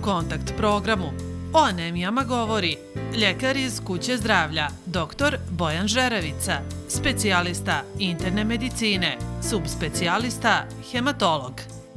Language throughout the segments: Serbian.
kontakt programu. O anemijama govori ljekar iz kuće zdravlja, dr. Bojan Žeravica, specijalista interne medicine, subspecijalista, hematolog.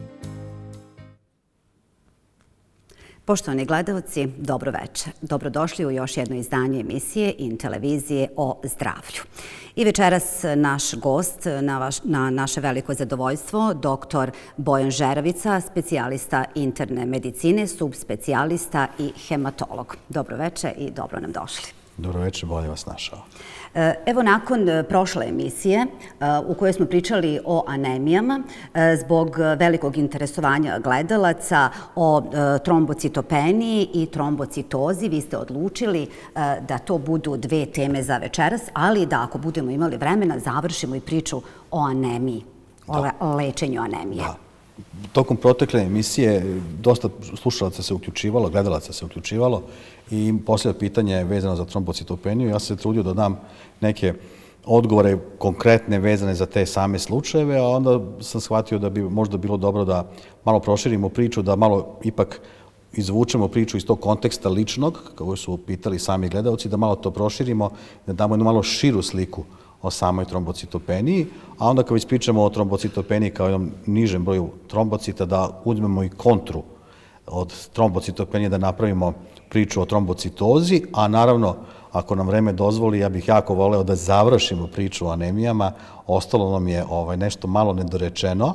Poštovani gledalci, dobro večer. Dobrodošli u još jedno izdanje emisije in televizije o zdravlju. I večeras naš gost, na naše veliko zadovoljstvo, dr. Bojan Žeravica, specijalista interne medicine, subspecijalista i hematolog. Dobro večer i dobro nam došli. Dobro večer, bolje vas našao. Evo, nakon prošle emisije u kojoj smo pričali o anemijama, zbog velikog interesovanja gledalaca o trombocitopeniji i trombocitozi, vi ste odlučili da to budu dve teme za večeras, ali da ako budemo imali vremena, završimo i priču o anemiji, o lečenju anemije. Tokom protekle emisije dosta slušalaca se uključivalo, gledalaca se uključivalo i posljedno pitanje je vezano za trombocitopeniju. Ja sam se trudio da dam neke odgovore konkretne vezane za te same slučajeve, a onda sam shvatio da bi možda bilo dobro da malo proširimo priču, da malo ipak izvučemo priču iz tog konteksta ličnog, kako su pitali sami gledalci, da malo to proširimo, da damo jednu malo širu sliku o samoj trombocitopeniji, a onda kad već pričamo o trombocitopeniji kao jednom nižem broju trombocita, da uzmemo i kontru od trombocitopenije, da napravimo priču o trombocitozi, a naravno, ako nam vreme dozvoli, ja bih jako voleo da završimo priču o anemijama. Ostalo nam je nešto malo nedorečeno,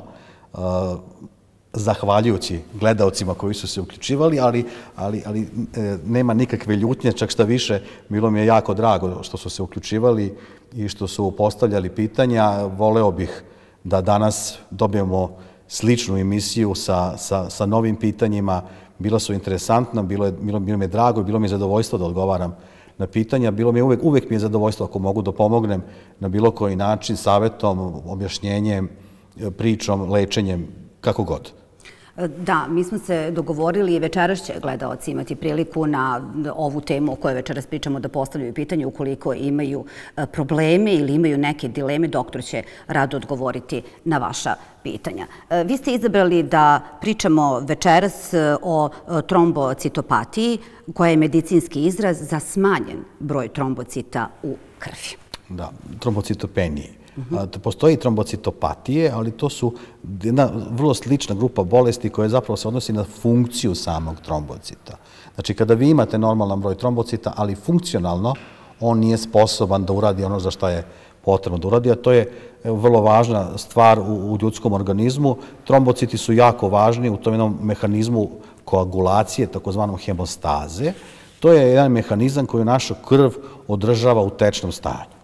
zahvaljujući gledalcima koji su se uključivali, ali nema nikakve ljutnje, čak šta više, bilo mi je jako drago što su se uključivali i što su postavljali pitanja. Voleo bih da danas dobijemo sličnu emisiju sa novim pitanjima. Bila su interesantna, bilo mi je drago, bilo mi je zadovoljstvo da odgovaram na pitanja. Uvek mi je zadovoljstvo ako mogu da pomognem na bilo koji način, savjetom, objašnjenjem, pričom, lečenjem, kako god. Da, mi smo se dogovorili i večeras će gledalci imati priliku na ovu temu o kojoj večeras pričamo da postavljaju pitanje ukoliko imaju probleme ili imaju neke dileme, doktor će rado odgovoriti na vaša pitanja. Vi ste izabrali da pričamo večeras o trombocitopatiji, koja je medicinski izraz za smanjen broj trombocita u krvi. Da, trombocitopenije. Postoji trombocitopatije, ali to su jedna vrlo slična grupa bolesti koja zapravo se odnosi na funkciju samog trombocita. Znači, kada vi imate normalan broj trombocita, ali funkcionalno, on nije sposoban da uradi ono za što je potrebno da uradi, a to je vrlo važna stvar u ljudskom organizmu. Trombociti su jako važni u tom jednom mehanizmu koagulacije, takozvanom hemostaze. To je jedan mehanizam koji našu krv održava u tečnom stanju.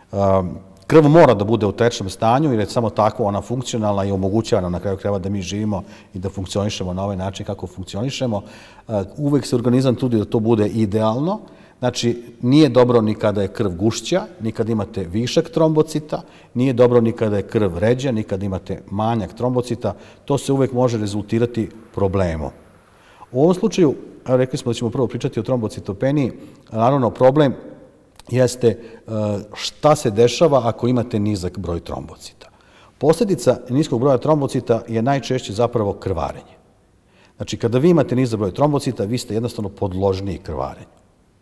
Krv mora da bude u tečnom stanju jer je samo tako ona funkcionalna i omogućava nam na kraju krajeva da mi živimo i da funkcionišemo na ovaj način kako funkcionišemo. Uvek se organizam trudi da to bude idealno. Znači, nije dobro ni kada je krv gušća, ni kada imate višak trombocita, nije dobro ni kada je krv ređa, ni kada imate manjak trombocita. To se uvek može rezultirati problemom. U ovom slučaju, rekli smo da ćemo prvo pričati o trombocitopeniji, naravno problem jeste šta se dešava ako imate nizak broj trombocita. Posljedica niskog broja trombocita je najčešće zapravo krvarenje. Znači, kada vi imate nizak broj trombocita, vi ste jednostavno podložniji krvarenju.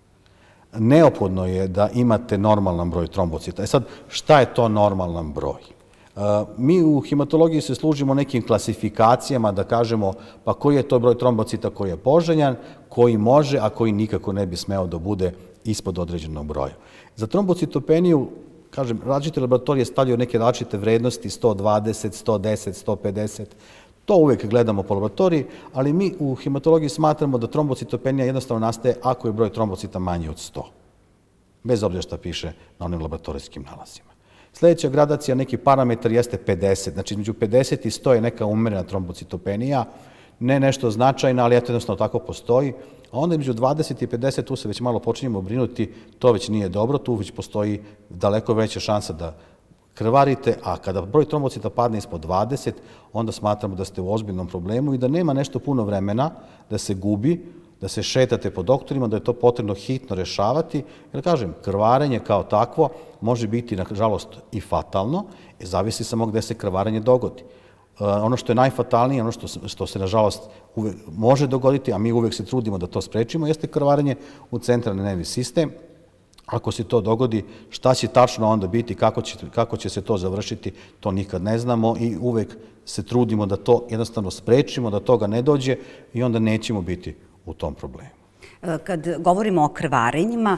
Neophodno je da imate normalan broj trombocita. Sad, šta je to normalan broj? Mi u hematologiji se služimo nekim klasifikacijama da kažemo pa koji je to broj trombocita koji je poželjan, koji može, a koji nikako ne bi smeo da bude ispod određenog broja. Za trombocitopeniju, kažem, različite laboratorije stavljaju neke različite vrednosti, 120, 110, 150. To uvek gledamo po laboratoriji, ali mi u hematologiji smatramo da trombocitopenija jednostavno nastaje ako je broj trombocita manji od 100. Bez obzira šta piše na onim laboratorijskim nalazima. Sljedeća gradacija, neki parametar jeste 50. Znači, između 50 i 100 je neka umerena trombocitopenija. Ne nešto značajno, ali eto jednostavno tako postoji. A onda između 20 i 50, tu se već malo počinjemo brinuti, to već nije dobro, tu već postoji daleko veća šansa da krvarite, a kada broj trombocita padne ispod 20, onda smatramo da ste u ozbiljnom problemu i da nema nešto puno vremena da se gubi, da se šetate po doktorima, da je to potrebno hitno rešavati. Jer, kažem, krvarenje kao takvo može biti, nažalost, i fatalno, zavisi samo gde se krvarenje dogodi. ono što je najfatalnije, ono što se nažalost uvek može dogoditi, a mi uvek se trudimo da to sprečimo, jeste krvarenje u centralni nervni sistem. Ako se to dogodi, šta će tačno onda biti, kako će se to završiti, to nikad ne znamo i uvek se trudimo da to jednostavno sprečimo, da toga ne dođe i onda nećemo biti u tom problemu. Kad govorimo o krvarenjima,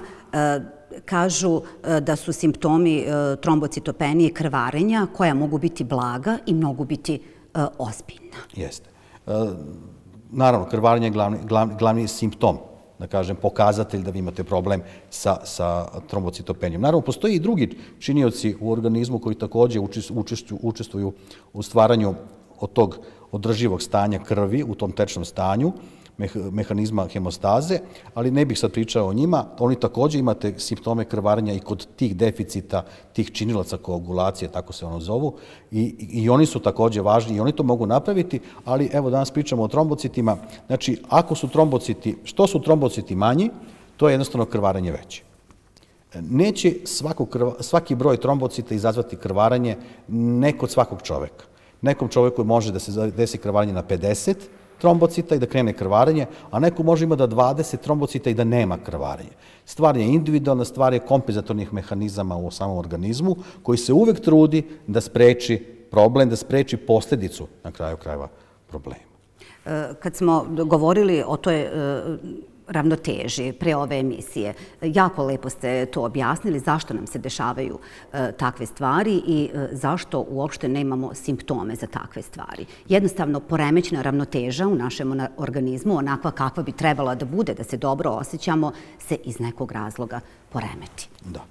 kažu da su simptomi trombocitopenije krvarenja koja mogu biti blaga i mogu biti ozbiljna. Jeste. Naravno, krvarenje je glavni simptom, da kažem, pokazatelj da vi imate problem sa trombocitopenijom. Naravno, postoji i drugi činioci u organizmu koji takođe učestvuju u stvaranju od tog održivog stanja krvi, u tom tečnom stanju, mehanizma hemostaze, ali ne bih sad pričao o njima. Oni takođe imate simptome krvarenja i kod tih deficita, tih činilaca koagulacije, tako se ono zovu, i oni su takođe važni i oni to mogu napraviti, ali evo danas pričamo o trombocitima. Znači, ako su trombociti, što su trombociti manji, to je jednostavno krvarenje veće. Neće svaki broj trombocita izazvati krvarenje ne kod svakog čoveka. Nekom čoveku može da se desi krvarenje na 50 trombocita i da krene krvarenje, a neko može ima da 20 trombocita i da nema krvarenje. Stvar je individualna, stvar je kompenzatornih mehanizama u samom organizmu koji se uvek trudi da spreči problem, da spreči posledicu na kraju krajeva problema. Kad smo govorili o toj ravnoteži pre ove emisije, jako lepo ste to objasnili zašto nam se dešavaju takve stvari i zašto uopšte nemamo simptome za takve stvari. Jednostavno, poremećna ravnoteža u našem organizmu, onakva kakva bi trebala da bude, da se dobro osjećamo, se iz nekog razloga poremeti. Da.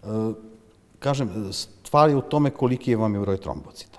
Kažem, stvar je u tome koliki vam je broj trombocita.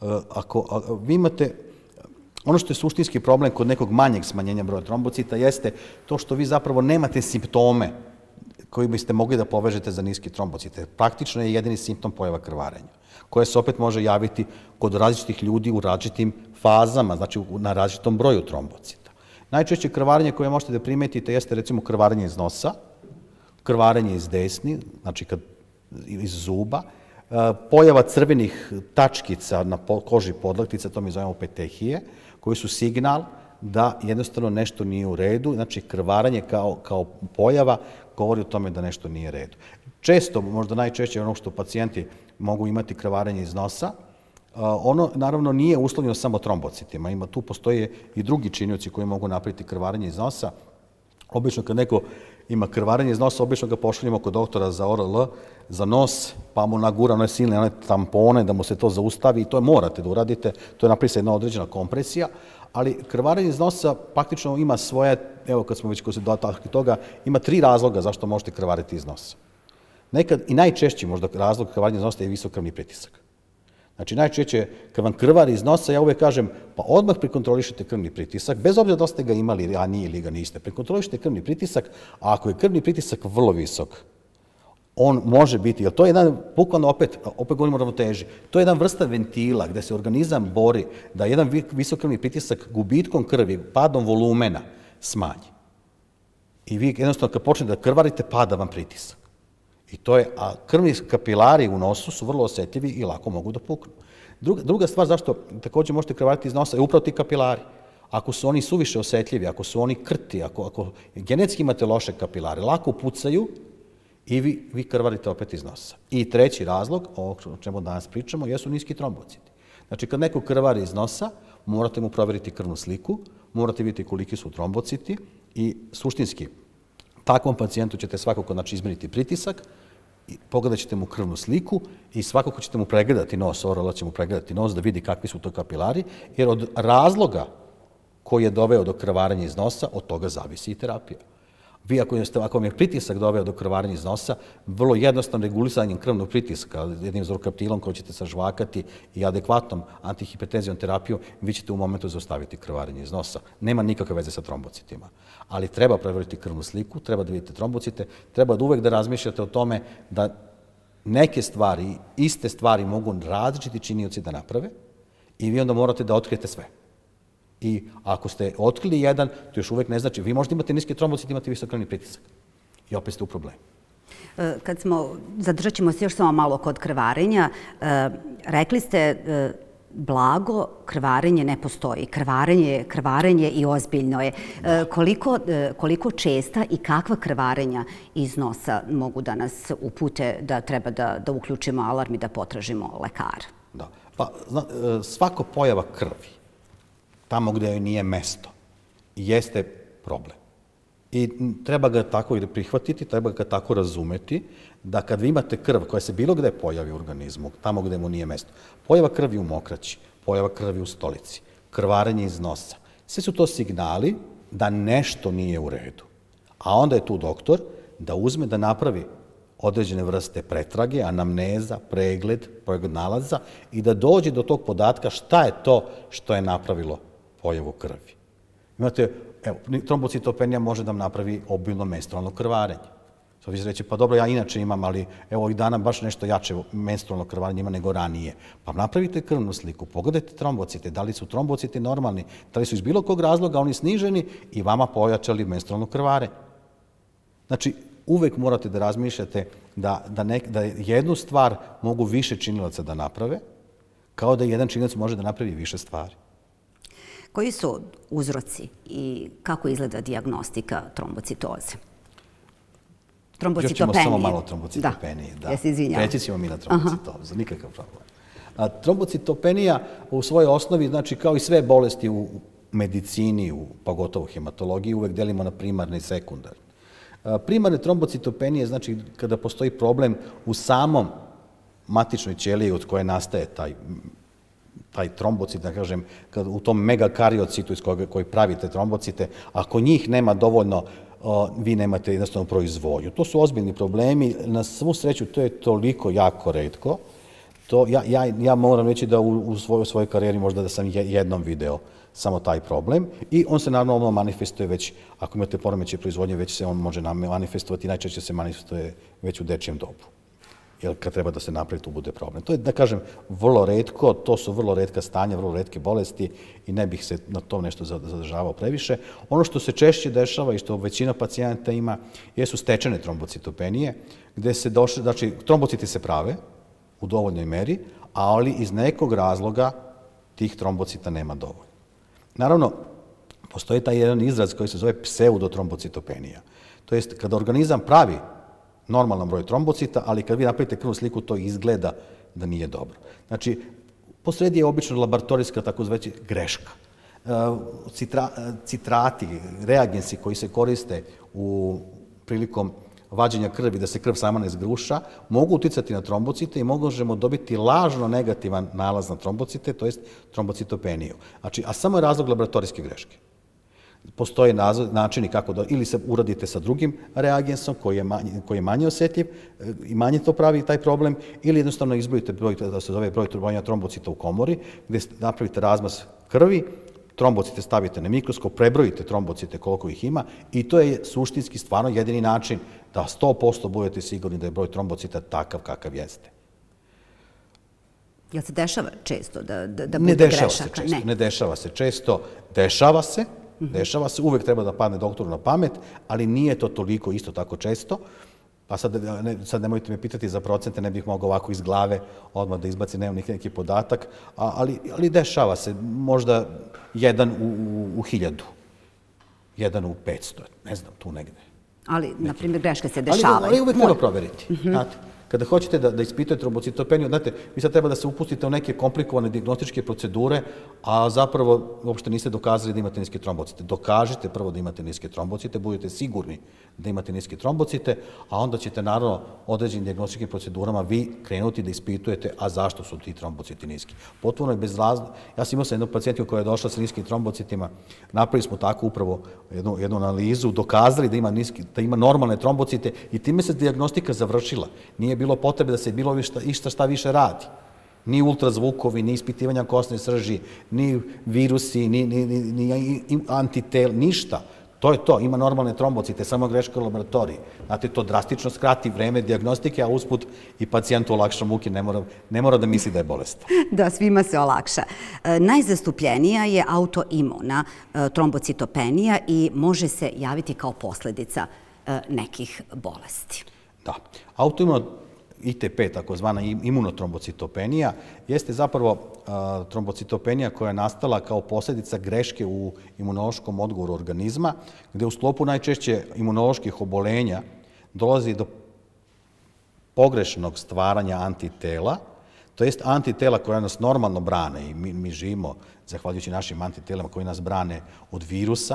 Ako vi imate ono što je suštinski problem kod nekog manjeg smanjenja broja trombocita jeste to što vi zapravo nemate simptome koji biste mogli da povežete za niski trombocite. Praktično je jedini simptom pojava krvarenja, koje se opet može javiti kod različitih ljudi u različitim fazama, znači na različitom broju trombocita. Najčešće krvarenje koje možete da primetite jeste recimo krvarenje iz nosa, krvarenje iz desni, znači iz zuba, pojava crvenih tačkica na koži podlaktica, to mi zovemo petehije, koji su signal da jednostavno nešto nije u redu. Znači, krvaranje kao pojava govori o tome da nešto nije u redu. Često, možda najčešće ono što pacijenti mogu imati krvarenje iz nosa, ono naravno nije uslovljeno samo trombocitima. Tu postoje i drugi činioci koji mogu napraviti krvarenje iz nosa. Obično kad neko ima krvarenje iz nosa, obično ga pošaljemo kod doktora za ORL, za nos, pa mu nagura one silne tampone da mu se to zaustavi i to morate da uradite, to je napraviti jedna određena kompresija, ali krvarenje iz nosa praktično ima svoje, evo kad smo već kod se dotakli toga, ima 3 razloga zašto možete krvariti iz nosa. Nekad i najčešći možda razlog krvarenja iz nosa je visok krvni pritisak. Znači, najčešće kad vam krvari iz nosa, ja uvek kažem, pa odmah prekontrolišite krvni pritisak, bez obzira da ste ga imali, a nije ili ga niste. Prekontrolišite krvni pritisak, a ako je krvni pritisak vrlo visok, on može biti, jer to je jedan, bukvalno opet govorimo o ravnoteži, to je jedan vrsta ventila gde se organizam bori da jedan visok krvni pritisak gubitkom krvi, padom volumena smanji. I vi jednostavno kad počnete da krvarite, pada vam pritisak. I to je, a krvni kapilari u nosu su vrlo osetljivi i lako mogu da puknu. Druga stvar zašto takođe možete krvariti iz nosa je upravo ti kapilari. Ako su oni suviše osetljivi, ako su oni krti, ako genetski imate loše kapilare, lako pucaju i vi krvarite opet iz nosa. I treći razlog, o čemu danas pričamo, jesu niski trombociti. Znači, kad neko krvari iz nosa, morate mu proveriti krvnu sliku, morate vidjeti koliki su trombociti i suštinski takvom pacijentu ćete svakako izmeriti pritisak, pogledat ćete mu krvnu sliku i svakako ćete mu pregledati nos, ORL će mu pregledati nos da vidi kakvi su to kapilari, jer od razloga koji je doveo do krvarenja iz nosa, od toga zavisi i terapija. Vi, ako vam je pritisak doveo do krvarenja iz nosa, vrlo jednostavno regulisanjem krvnog pritiska, jednim zorkaptilom koji ćete sažvakati i adekvatnom antihipertenzijom terapijom, vi ćete u momentu zaustaviti krvarenje iz nosa. Nema nikakve veze sa trombocitima. Ali treba preveriti krvnu sliku, treba da vidite trombocite, treba da uvek da razmišljate o tome da neke stvari, iste stvari mogu različiti činioci da naprave i vi onda morate da otkrijete sve. I ako ste otkrili jedan, to još uvek ne znači, vi možete imati niske trombocite, imate visok krvni pritisak. I opet ste u problemu. Zadržat ćemo se još samo malo kod krvarenja. Rekli ste blago, krvarenje ne postoji. Krvarenje je krvarenje i ozbiljno je. Koliko česta i kakva krvarenja iz nosa mogu da nas upute da treba da uključimo alarm i da potražimo lekara? Da. Pa, svako pojava krvi, tamo gde joj nije mesto, jeste problem. I treba ga tako i prihvatiti, treba ga tako razumeti, da kad vi imate krv koja se bilo gde pojavi u organizmu, tamo gde mu nije mesto, pojava krvi u mokraći, pojava krvi u stolici, krvarenje iz nosa, sve su to signali da nešto nije u redu. A onda je tu doktor da uzme, da napravi određene vrste pretrage, anamneza, pregled nalaza i da dođe do tog podatka šta je to što je napravilo pojavu krvi. Imate, evo, trombocitopenija može da vam napravi obilno menstrualno krvarenje. Sad vi se reći, pa dobro, ja inače imam, ali evo ovih dana baš nešto jače menstrualno krvarenje ima nego ranije. Pa napravite krvnu sliku, pogledajte trombocite, da li su trombociti normalni, da li su iz bilo kog razloga oni sniženi i vama pojačali menstrualno krvarenje. Znači, uvek morate da razmišljate da jednu stvar mogu više činilaca da naprave, kao da jedan činilac može da napravi više stvari. Koji su uzroci i kako izgleda dijagnostika trombocitoze? Još ćemo samo malo o trombocitopeniji. Da, ja se izvinjam. Reći ćemo mi na trombocitozu, nikakav problem. Trombocitopenija u svojoj osnovi, znači kao i sve bolesti u medicini, pogotovo hematologiji, uvek delimo na primarne i sekundarne. Primarne trombocitopenije znači kada postoji problem u samom matičnoj ćeliji od koje nastaje taj trombocit, da kažem, u tom megakariocitu koji pravite trombocite, ako njih nema dovoljno, vi nemate jednostavno proizvodnju. To su ozbiljni problemi. Na svu sreću to je toliko jako retko. Ja moram reći da u svojoj karijeri možda da sam jednom video samo taj problem i on se naravno manifestuje već, ako imate poremećaj proizvodnje, već se on može manifestovati, najčešće se manifestuje već u dečijem dobu. Jer kad treba da se napravi, tu bude problem. To je, da kažem, vrlo retko, to su vrlo retka stanja, vrlo retke bolesti i ne bih se na tom nešto zadržavao previše. Ono što se češće dešava i što većina pacijenta ima, jesu stečene trombocitopenije, gde se znači, trombociti se prave u dovoljnoj meri, ali iz nekog razloga tih trombocita nema dovoljno. Naravno, postoji taj jedan izraz koji se zove pseudotrombocitopenija. To jest, kada organizam pravi normalan broj trombocita, ali kad vi napravite krvnu sliku, to izgleda da nije dobro. Znači, posredi je obično laboratorijska takozvana greška. Citrati, reagensi koji se koriste prilikom vađenja krvi, da se krv sama ne zgruša, mogu uticati na trombocite i možemo dobiti lažno negativan nalaz na trombocite, to jest trombocitopeniju. Znači, a samo je razlog laboratorijske greške. Postoje načini kako da ili se uradite sa drugim reagensom koji je manje osetljiv i manje to pravi taj problem, ili jednostavno izbrojite broj, da se zove broj turbanja trombocita u komori, gde napravite razmaz krvi, trombocite stavite na mikroskop, prebrojite trombocite koliko ih ima i to je suštinski stvarno jedini način da 100% budete sigurni da je broj trombocita takav kakav jeste. Jel se dešava često da bude grešaka? Ne dešava se često, dešava se, uvek treba da padne doktoru na pamet, ali nije to toliko isto tako često. Pa sad nemojte me pitati za procente, ne bih mogao ovako iz glave odmah da izbacim, nemam neki podatak, ali dešava se možda 1 u 1000, 1 u 500, ne znam, tu negde. Ali, na primjer, greške se dešavaju. Ali uvek treba proveriti, znate. Kada hoćete da ispitujete trombocitopeniju, znate, vi sad treba da se upustite u neke komplikovane dijagnostičke procedure, a zapravo uopšte niste dokazali da imate niske trombocite. Dokažite prvo da imate niske trombocite, budete sigurni da imate niske trombocite, a onda ćete naravno određenim dijagnostičkim procedurama vi krenuti da ispitujete, a zašto su ti trombociti niski. Potpuno je bez razloga. Ja sam imao sa jednog pacijentiju koja je došla sa niskim trombocitima, napravili smo tako upravo jednu analizu, dokazali da ima normalne trombocite i time se dijagnostika završila. Nije bilo potrebe da se bilo šta više radi. Ni ultrazvukovi, ni ispitivanja kosne srži, ni virusi, ni antitel, ništa. To je to, ima normalne trombocite, samo greška u laboratoriji. Znate, to drastično skrati vreme dijagnostike, a usput i pacijentu olakša muke, ne mora da misli da je bolestan. Da, svima se olakša. Najzastupljenija je autoimuna trombocitopenija i može se javiti kao posledica nekih bolesti. Da, autoimuna ITP, takozvana imunotrombocitopenija, jeste zapravo trombocitopenija koja je nastala kao posljedica greške u imunološkom odgovoru organizma, gde u sklopu najčešće imunoloških obolenja dolazi do pogrešnog stvaranja antitela, to jest antitela koja nas normalno brane i mi živimo zahvaljujući našim antitelama koji nas brane od virusa.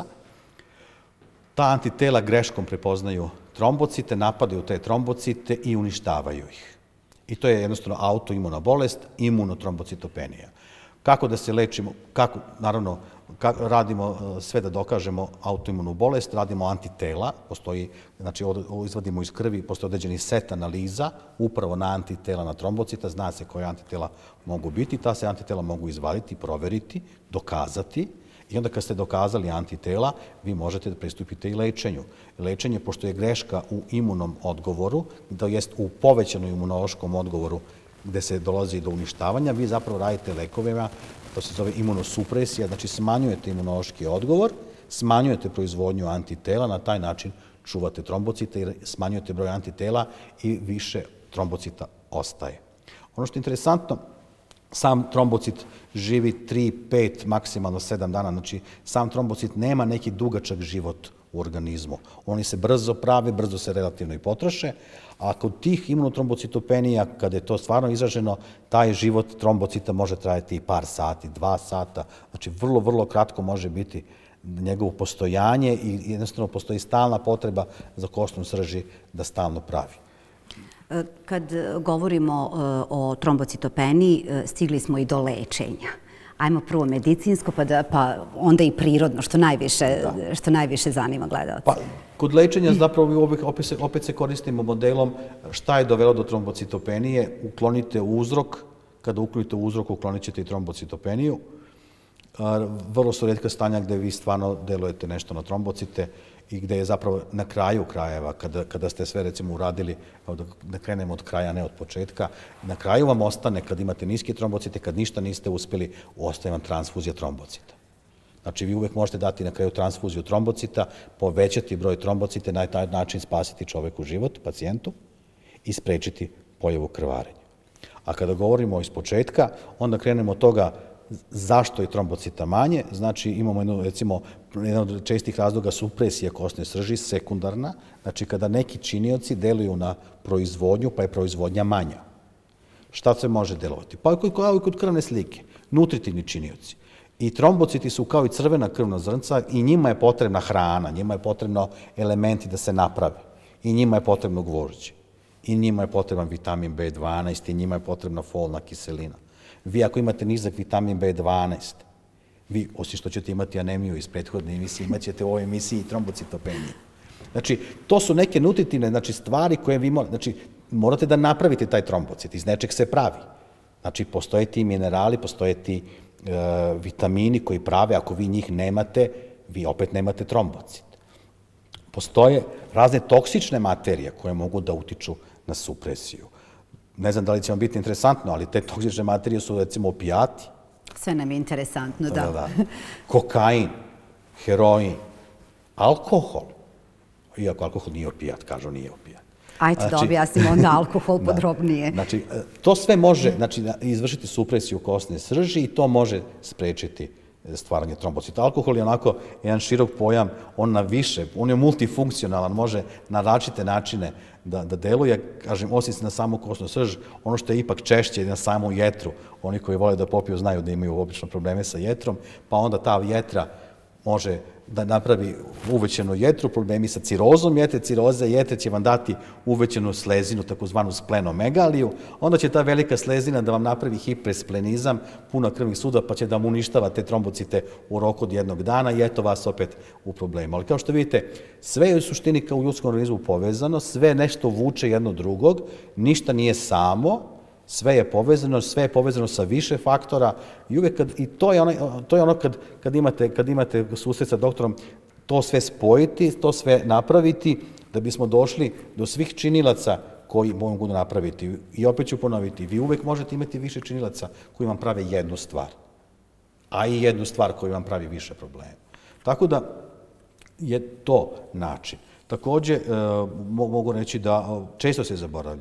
Ta antitela greškom prepoznaju trombocite, napadaju te trombocite i uništavaju ih. I to je jednostavno autoimuna bolest, imunotrombocitopenija. Kako da se lečimo, naravno, radimo sve da dokažemo autoimunu bolest, radimo antitela, postoji, znači izvadimo iz krvi, postoji određeni set analiza upravo na antitela na trombocita, zna se koje antitela mogu biti, ta se antitela mogu izvaditi, proveriti, dokazati. I onda kad ste dokazali antitela, vi možete da pristupite i lečenju. Lečenje, pošto je greška u imunom odgovoru, to jest u povećanom imunološkom odgovoru gde se dolazi do uništavanja, vi zapravo radite lekovima, to se zove imunosupresija, znači smanjujete imunološki odgovor, smanjujete proizvodnju antitela, na taj način čuvate trombocite i smanjujete broj antitela i više trombocita ostaje. Ono što je interesantno, sam trombocit živi 3, 5, maksimalno 7 dana, znači sam trombocit nema neki dugačak život u organizmu. Oni se brzo prave, brzo se relativno i potroše, a kod tih imunotrombocitopenija, kada je to stvarno izraženo, taj život trombocita može trajati i par sati, 2 sata, znači vrlo, vrlo kratko može biti njegovo postojanje i jednostavno postoji stalna potreba za koštnom srži da stalno pravi. Kad govorimo o trombocitopeniji, stigli smo i do lečenja. Ajmo prvo medicinsko, pa onda i prirodno, što najviše zanima gledalce. Pa, kod lečenja zapravo opet se koristimo modelom šta je dovelo do trombocitopenije, uklonite uzrok, kada uklonite uzrok, uklonit ćete i trombocitopeniju. Vrlo su rijetka stanja gde vi stvarno delujete nešto na trombocite i gde je zapravo na kraju krajeva, kada ste sve recimo uradili, da krenemo od kraja, ne od početka, na kraju vam ostane, kad imate niske trombocite, kad ništa niste uspeli, ostaje vam transfuzija trombocita. Znači, vi uvek možete dati na kraju transfuziju trombocita, povećati broj trombocite, na taj način spasiti čoveku život, pacijentu, i sprečiti pojavu krvarenja. A kada govorimo iz početka, onda krenemo od toga zašto je trombocita manje, znači imamo recimo, jedan od čestih razloga supresija kosne srži, sekundarna, znači kada neki činioci deluju na proizvodnju, pa je proizvodnja manja. Šta se može delovati? Pa kao i kod krvne slike, nutritivni činioci. I trombociti su kao i crvena krvna zrnca i njima je potrebna hrana, njima je potrebno elementi da se naprave. I njima je potrebno gvožđe. I njima je potreban vitamin B12 i njima je potrebna folna kiselina. Vi ako imate nizak vitamin B12, vi, osim što ćete imati anemiju iz prethodne emisije, imat ćete u ovoj emisiji trombocitopeniju. Znači, to su neke nutritivne stvari koje vi morate da napravite taj trombocit, iz nečeg se pravi. Znači, postoje ti minerali, postoje ti vitamini koji prave, ako vi njih nemate, vi opet nemate trombocit. Postoje razne toksične materije koje mogu da utiču na supresiju. Ne znam da li će vam biti interesantno, ali te toksične materije su recimo opijati. Sve nam je interesantno, da. Kokain, heroin, alkohol. Iako alkohol nije opijat, kažu nije opijat. Ajde da objasnimo onda alkohol podrobnije. Znači, to sve može izvršiti supresiju kosne srži i to može sprečiti stvaranje trombocita. Alkohol je onako jedan širok pojam, on je multifunkcionalan, može na različite načine da deluje, kažem, osim na samu kosnu srž, ono što je ipak češće na samu jetru, oni koji vole da popiju znaju da imaju obično probleme sa jetrom, pa onda ta jetra može da napravi uvećenu jetru, problemi sa cirozom jetre, ciroza jetre će vam dati uvećenu slezinu, takozvanu splenomegaliju, onda će ta velika slezina da vam napravi hipersplenizam, puno krvnih sudova, pa će da vam uništava te trombocite u roku od jednog dana i eto vas opet u problemu. Ali kao što vidite, sve je u suštini kao u ljudskom organizmu povezano, sve nešto vuče jedno drugog, ništa nije samo, sve je povezano sa više faktora i to je ono kad imate susret sa doktorom, to sve spojiti, to sve napraviti, da bismo došli do svih činilaca koji mogu napraviti. I opet ću ponoviti, vi uvek možete imati više činilaca koji vam prave jednu stvar, a i jednu stvar koji vam pravi više problema. Tako da je to način. Takođe, mogu reći da često se zaboravlja.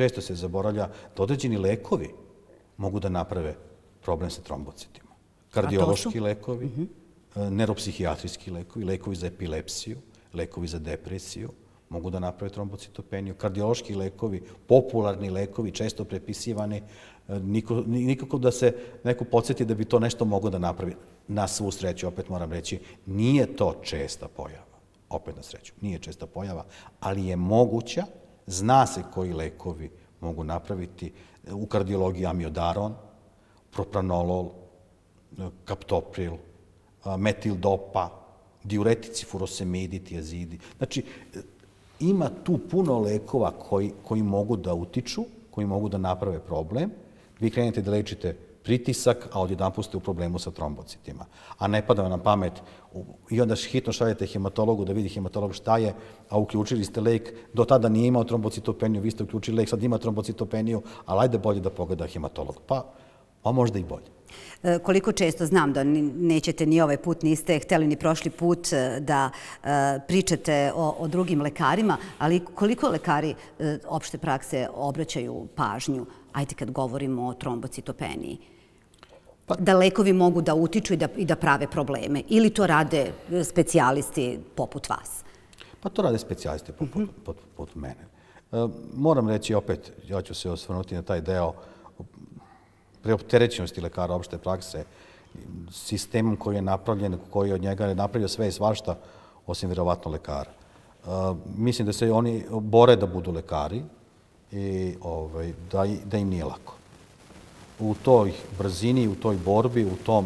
često se zaboravlja da određeni lekovi mogu da naprave problem sa trombocitima. Kardiološki lekovi, neuropsihijatrijski lekovi, lekovi za epilepsiju, lekovi za depresiju, mogu da naprave trombocitopeniju. Kardiološki lekovi, popularni lekovi, često prepisivani, nikako da se neko podsjeti da bi to nešto mogo da napravi. Na svu sreću, opet moram reći, nije to česta pojava. Opet na sreću, nije česta pojava, ali je moguća, zna se koji lekovi mogu napraviti. U kardiologiji amiodaron, propranolol, kaptopril, metildopa, diuretici, furosemidi, tiazidi. Znači, ima tu puno lekova koji mogu da utiču, koji mogu da naprave problem. Vi krenete da lečite pritisak, a odjedanput ste u problemu sa trombocitima. A ne pada vam na pamet i onda hitno šaljete hematologu da vidi hematolog šta je, a uključili ste lek, do tada nije imao trombocitopeniju, vi ste uključili lek, sad ima trombocitopeniju, ali ajde bolje da pogleda hematolog. Pa možda i bolje. Koliko često, znam da nećete ni ovaj put, niste hteli ni prošli put da pričate o drugim lekarima, ali koliko lekari opšte prakse obraćaju pažnju, ajde kad govorimo o trombocitopeniji, da lekovi mogu da utiču i da prave probleme, ili to rade specijalisti poput vas? Pa to rade specijalisti poput mene. Moram reći opet, ja ću se osvrnuti na taj deo preopterećenosti lekara opšte prakse, sistemom koji je napravljen, koji od njega je napravio sve i svašta, osim vjerovatno lekara. Mislim da se oni bore da budu lekari i da im nije lako. U toj brzini, u toj borbi, u tom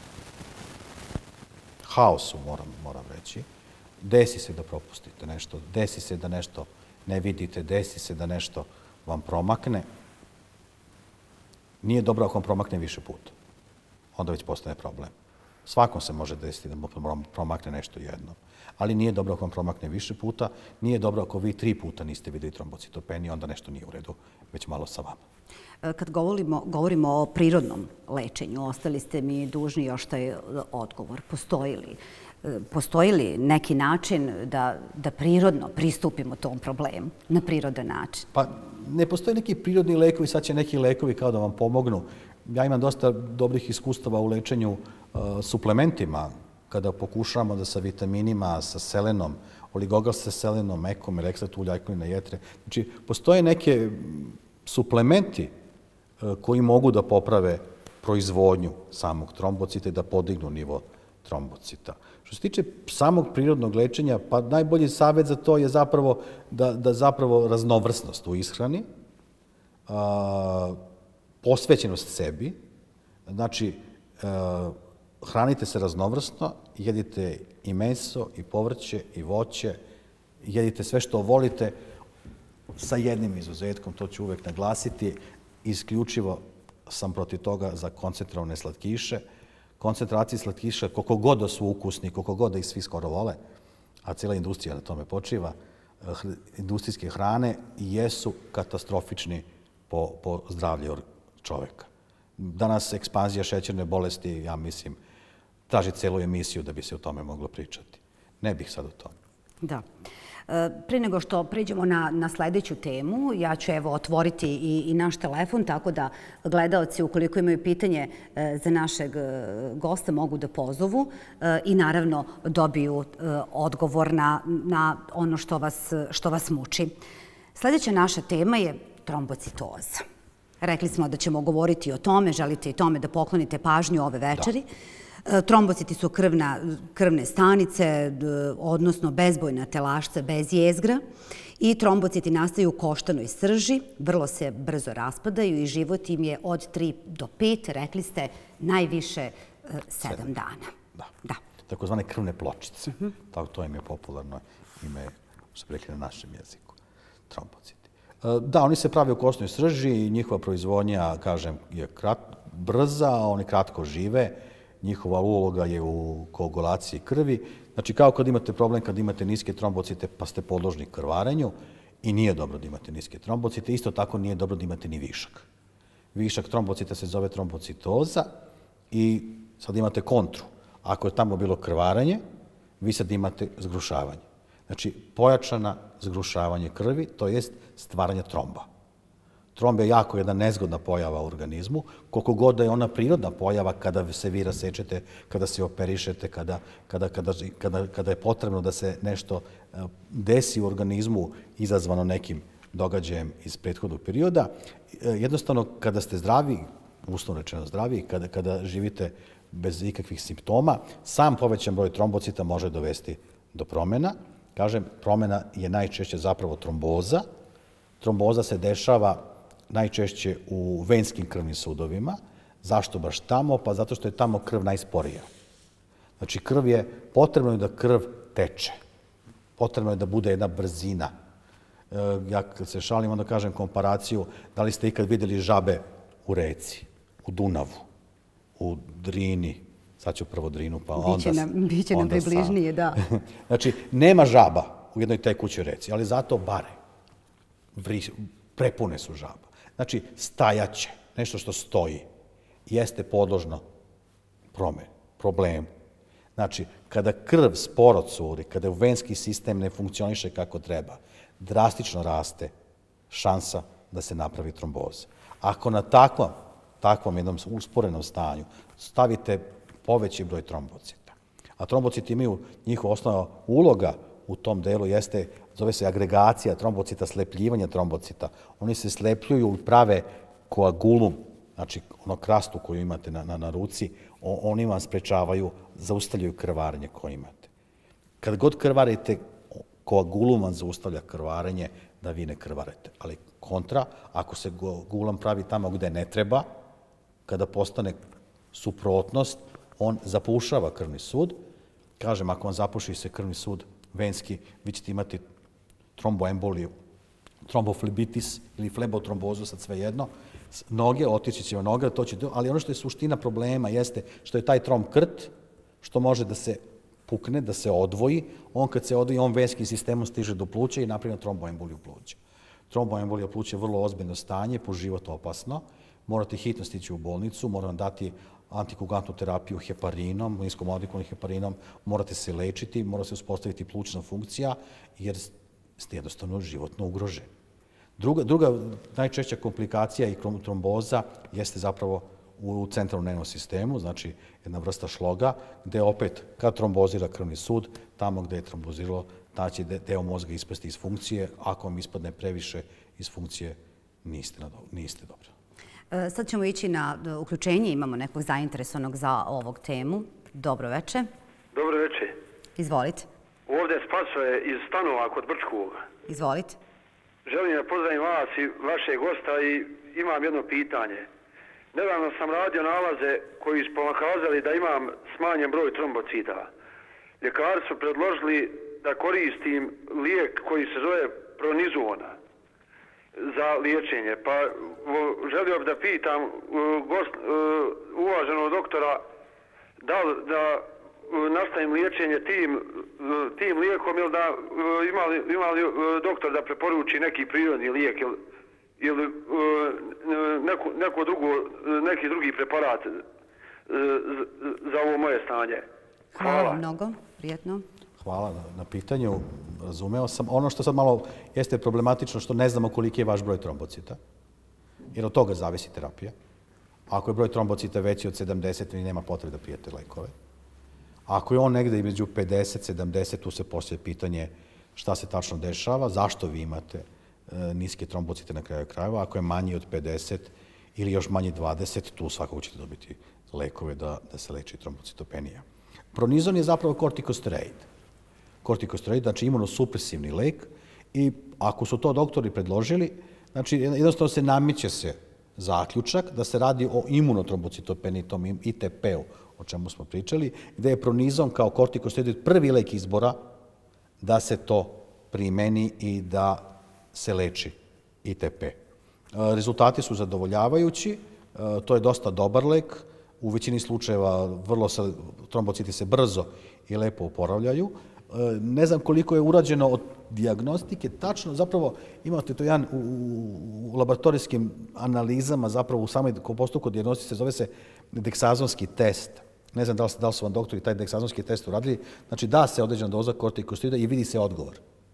haosu, moram reći, desi se da propustite nešto, desi se da nešto ne vidite, desi se da nešto vam promakne. Nije dobro ako vam promakne više puta. Onda već postane problem. Svakom se može desiti da mu promakne nešto jednom. Ali nije dobro ako vam promakne više puta, nije dobro ako vi 3 puta niste videli trombocitopeniju, onda nešto nije u redu, već malo sa vama. Kad govorimo o prirodnom lečenju, ostali ste mi dužni još taj odgovor. Postoji li neki način da prirodno pristupimo tom problemu, na prirodan način? Pa ne postoje neki prirodni lekovi, sad će neki lekovi kao da vam pomognu. Ja imam dosta dobrih iskustava u lečenju suplementima, kada pokušavamo da sa vitaminima, sa selenom, oligogal sa selenom, ekom, reksat ulja, ekolina jetre. Znači, postoje neke suplementi koji mogu da poprave proizvodnju samog trombocita i da podignu nivo trombocita. Što se tiče samog prirodnog lečenja, pa najbolji savjet za to je zapravo da zapravo raznovrsnost u ishrani, posvećenost sebi, znači hranite se raznovrsno, jedite i meso, i povrće, i voće, jedite sve što volite, sa jednim izuzetkom, to ću uvek naglasiti, isključivo sam protiv toga za koncentrovane slatkiše. Koncentracije slatkiša, koliko god da su ukusni, koliko god da ih svi skoro vole, a cijela industrija na tome počiva, industrijske hrane jesu katastrofični po zdravlje čoveka. Danas ekspanzija šećerne bolesti, ja mislim, traži celu emisiju da bi se o tome moglo pričati. Ne bih sad o tome. Da. Pre nego što pređemo na sledeću temu, ja ću otvoriti i naš telefon, tako da gledaoci, ukoliko imaju pitanje za našeg gosta, mogu da pozovu i naravno dobiju odgovor na ono što vas muči. Sledeća naša tema je trombocitoza. Rekli smo da ćemo govoriti o tome, želite i tome da poklonite pažnju ove večeri. Trombociti su krvne stanice, odnosno bezbojna telašca bez jezgra, i trombociti nastaju u koštanoj srži, vrlo se brzo raspadaju i život im je od 3 do 5, rekli ste, najviše 7 dana. Da. Takozvane krvne pločice. To im je popularno ime, što bi rekli na našem jeziku, trombociti. Da, oni se prave u koštnoj srži i njihova proizvodnja, kažem, je brza, oni kratko žive. Njihova uloga je u koagulaciji krvi. Znači, kao kad imate problem, kad imate niske trombocite, pa ste podložni krvarenju, i nije dobro da imate niske trombocite, isto tako nije dobro da imate ni višak. Višak trombocita se zove trombocitoza i sad imate kontru. Ako je tamo bilo krvarenje, vi sad imate zgrušavanje. Znači, pojačana zgrušavanje krvi, to jest stvaranje tromba. Tromb je jako jedna nezgodna pojava u organizmu, koliko god da je ona prirodna pojava kada se vi rasečete, kada se operišete, kada je potrebno da se nešto desi u organizmu izazvano nekim događajem iz prethodnog perioda. Jednostavno, kada ste zdravi, uslovno rečeno zdravi, kada živite bez ikakvih simptoma, sam povećan broj trombocita može dovesti do promjena. Kažem, promjena je najčešće zapravo tromboza. Tromboza se dešava najčešće u venskim krvnim sudovima. Zašto baš tamo? Pa zato što je tamo krv najsporija. Znači, potrebno je da krv teče. Potrebno je da bude jedna brzina. Ja kad se šalim, onda kažem komparaciju, da li ste ikad vidjeli žabe u reci, u Dunavu, u Drini, sad ću prvo Drinu, pa onda Biće nam približnije, da. Znači, nema žaba u jednoj tekućoj reci, ali zato bare. Prepune su žaba. Znači, stajaće, nešto što stoji, jeste podložno problemu. Znači, kada krv sporo curi, kada venski sistem ne funkcioniše kako treba, drastično raste šansa da se napravi tromboza. Ako na takvom jednom usporenom stanju stavite poveći broj trombocita, a trombociti imaju njihova osnovna uloga u tom delu zove se agregacija trombocita, slepljivanje trombocita. Oni se slepljuju i prave koagulum, znači ono krastu koju imate na ruci, oni vam sprečavaju, zaustavljaju krvarenje koje imate. Kad god krvarite, koagulum vam zaustavlja krvarenje da vi ne krvarete. Ali kontra, ako se koagulum pravi tamo gde ne treba, kada postane suprotnost, on zapušava krvni sud. Kažem, ako vam zapuši se krvni sud venski, vi ćete imati tromboemboliju, tromboflebitis ili flebotrombozu, sad sve jedno. Noge, otići će vam noge, ali ono što je suština problema jeste što je taj tromb krt, što može da se pukne, da se odvoji. On kad se odvoji, on venskim sistemom stiže do pluća i napravi tromboemboliju pluća. Tromboembolija pluća je vrlo ozbiljno stanje, po život opasno. Morate hitno stići u bolnicu, morate vam dati antikoagulantnu terapiju heparinom, niskomolekulnim heparinom, morate se lečiti, mora se uspostaviti plućna funkcija, jer ste jednostavno životno ugroženi. Druga najčešća komplikacija i tromboza jeste zapravo u centralnom nervnom sistemu, znači jedna vrsta šloga, gde opet, kad trombozira krvni sud, tamo gde je tromboziralo, ta će deo mozga ispasti iz funkcije. Ako vam ispadne previše iz funkcije, niste dobro. Sad ćemo ići na uključenje. Imamo nekog zainteresovanog za ovog temu. Dobro veče. Dobro veče. Izvolite. Ovdje Spasoje iz Stanova kod Brčkog. Izvolite. Želim da pozdravim vas i vašeg gosta i imam jedno pitanje. Nedavno sam radio nalaze koji su pokazali da imam smanjen broj trombocita. Ljekari su predložili da koristim lijek koji se zove pronizona za liječenje. Pa želio bih da pitam uvaženog doktora da nastavim liječenje tim lijekom ili da ima li doktor da preporuči neki prirodni lijek ili neki drugi preparat za ovo moje stanje. Hvala mnogo, prijetno. Hvala na pitanju, razumeo sam. Ono što sad malo jeste problematično, što ne znamo koliki je vaš broj trombocita, jer od toga zavisi terapija. Ako je broj trombocita veći od 70, vi nema potrebe da pijete lekove. Ako je on negde između 50 i 70, tu se postoje pitanje šta se tačno dešava, zašto vi imate niske trombocite na kraju krajeva. Ako je manji od 50 ili još manji 20, tu svakako ćete dobiti lekove da se leči trombocitopenija. Pronizon je zapravo kortikosteroid. Kortikosteroid, znači imunosupresivni lek, i ako su to doktori predložili, znači jednostavno se nameće se zaključak da se radi o imunotrombocitopeniji, tom ITP-u, o čemu smo pričali, gde je pronizon kao kortikosteroid prvi lek izbora da se to primeni i da se leči ITP. Rezultati su zadovoljavajući, to je dosta dobar lek, u većini slučajeva trombociti se brzo i lepo oporavljaju. Ne znam koliko je urađeno od dijagnostike, tačno, zapravo imate to jedan u laboratorijskim analizama, zapravo u samoj postupku dijagnostike zove se deksazonski test. Ne znam da li su vam doktori taj deksazonski test uradili. Znači da se određena doza kortikosteroida i vidi se odgovor.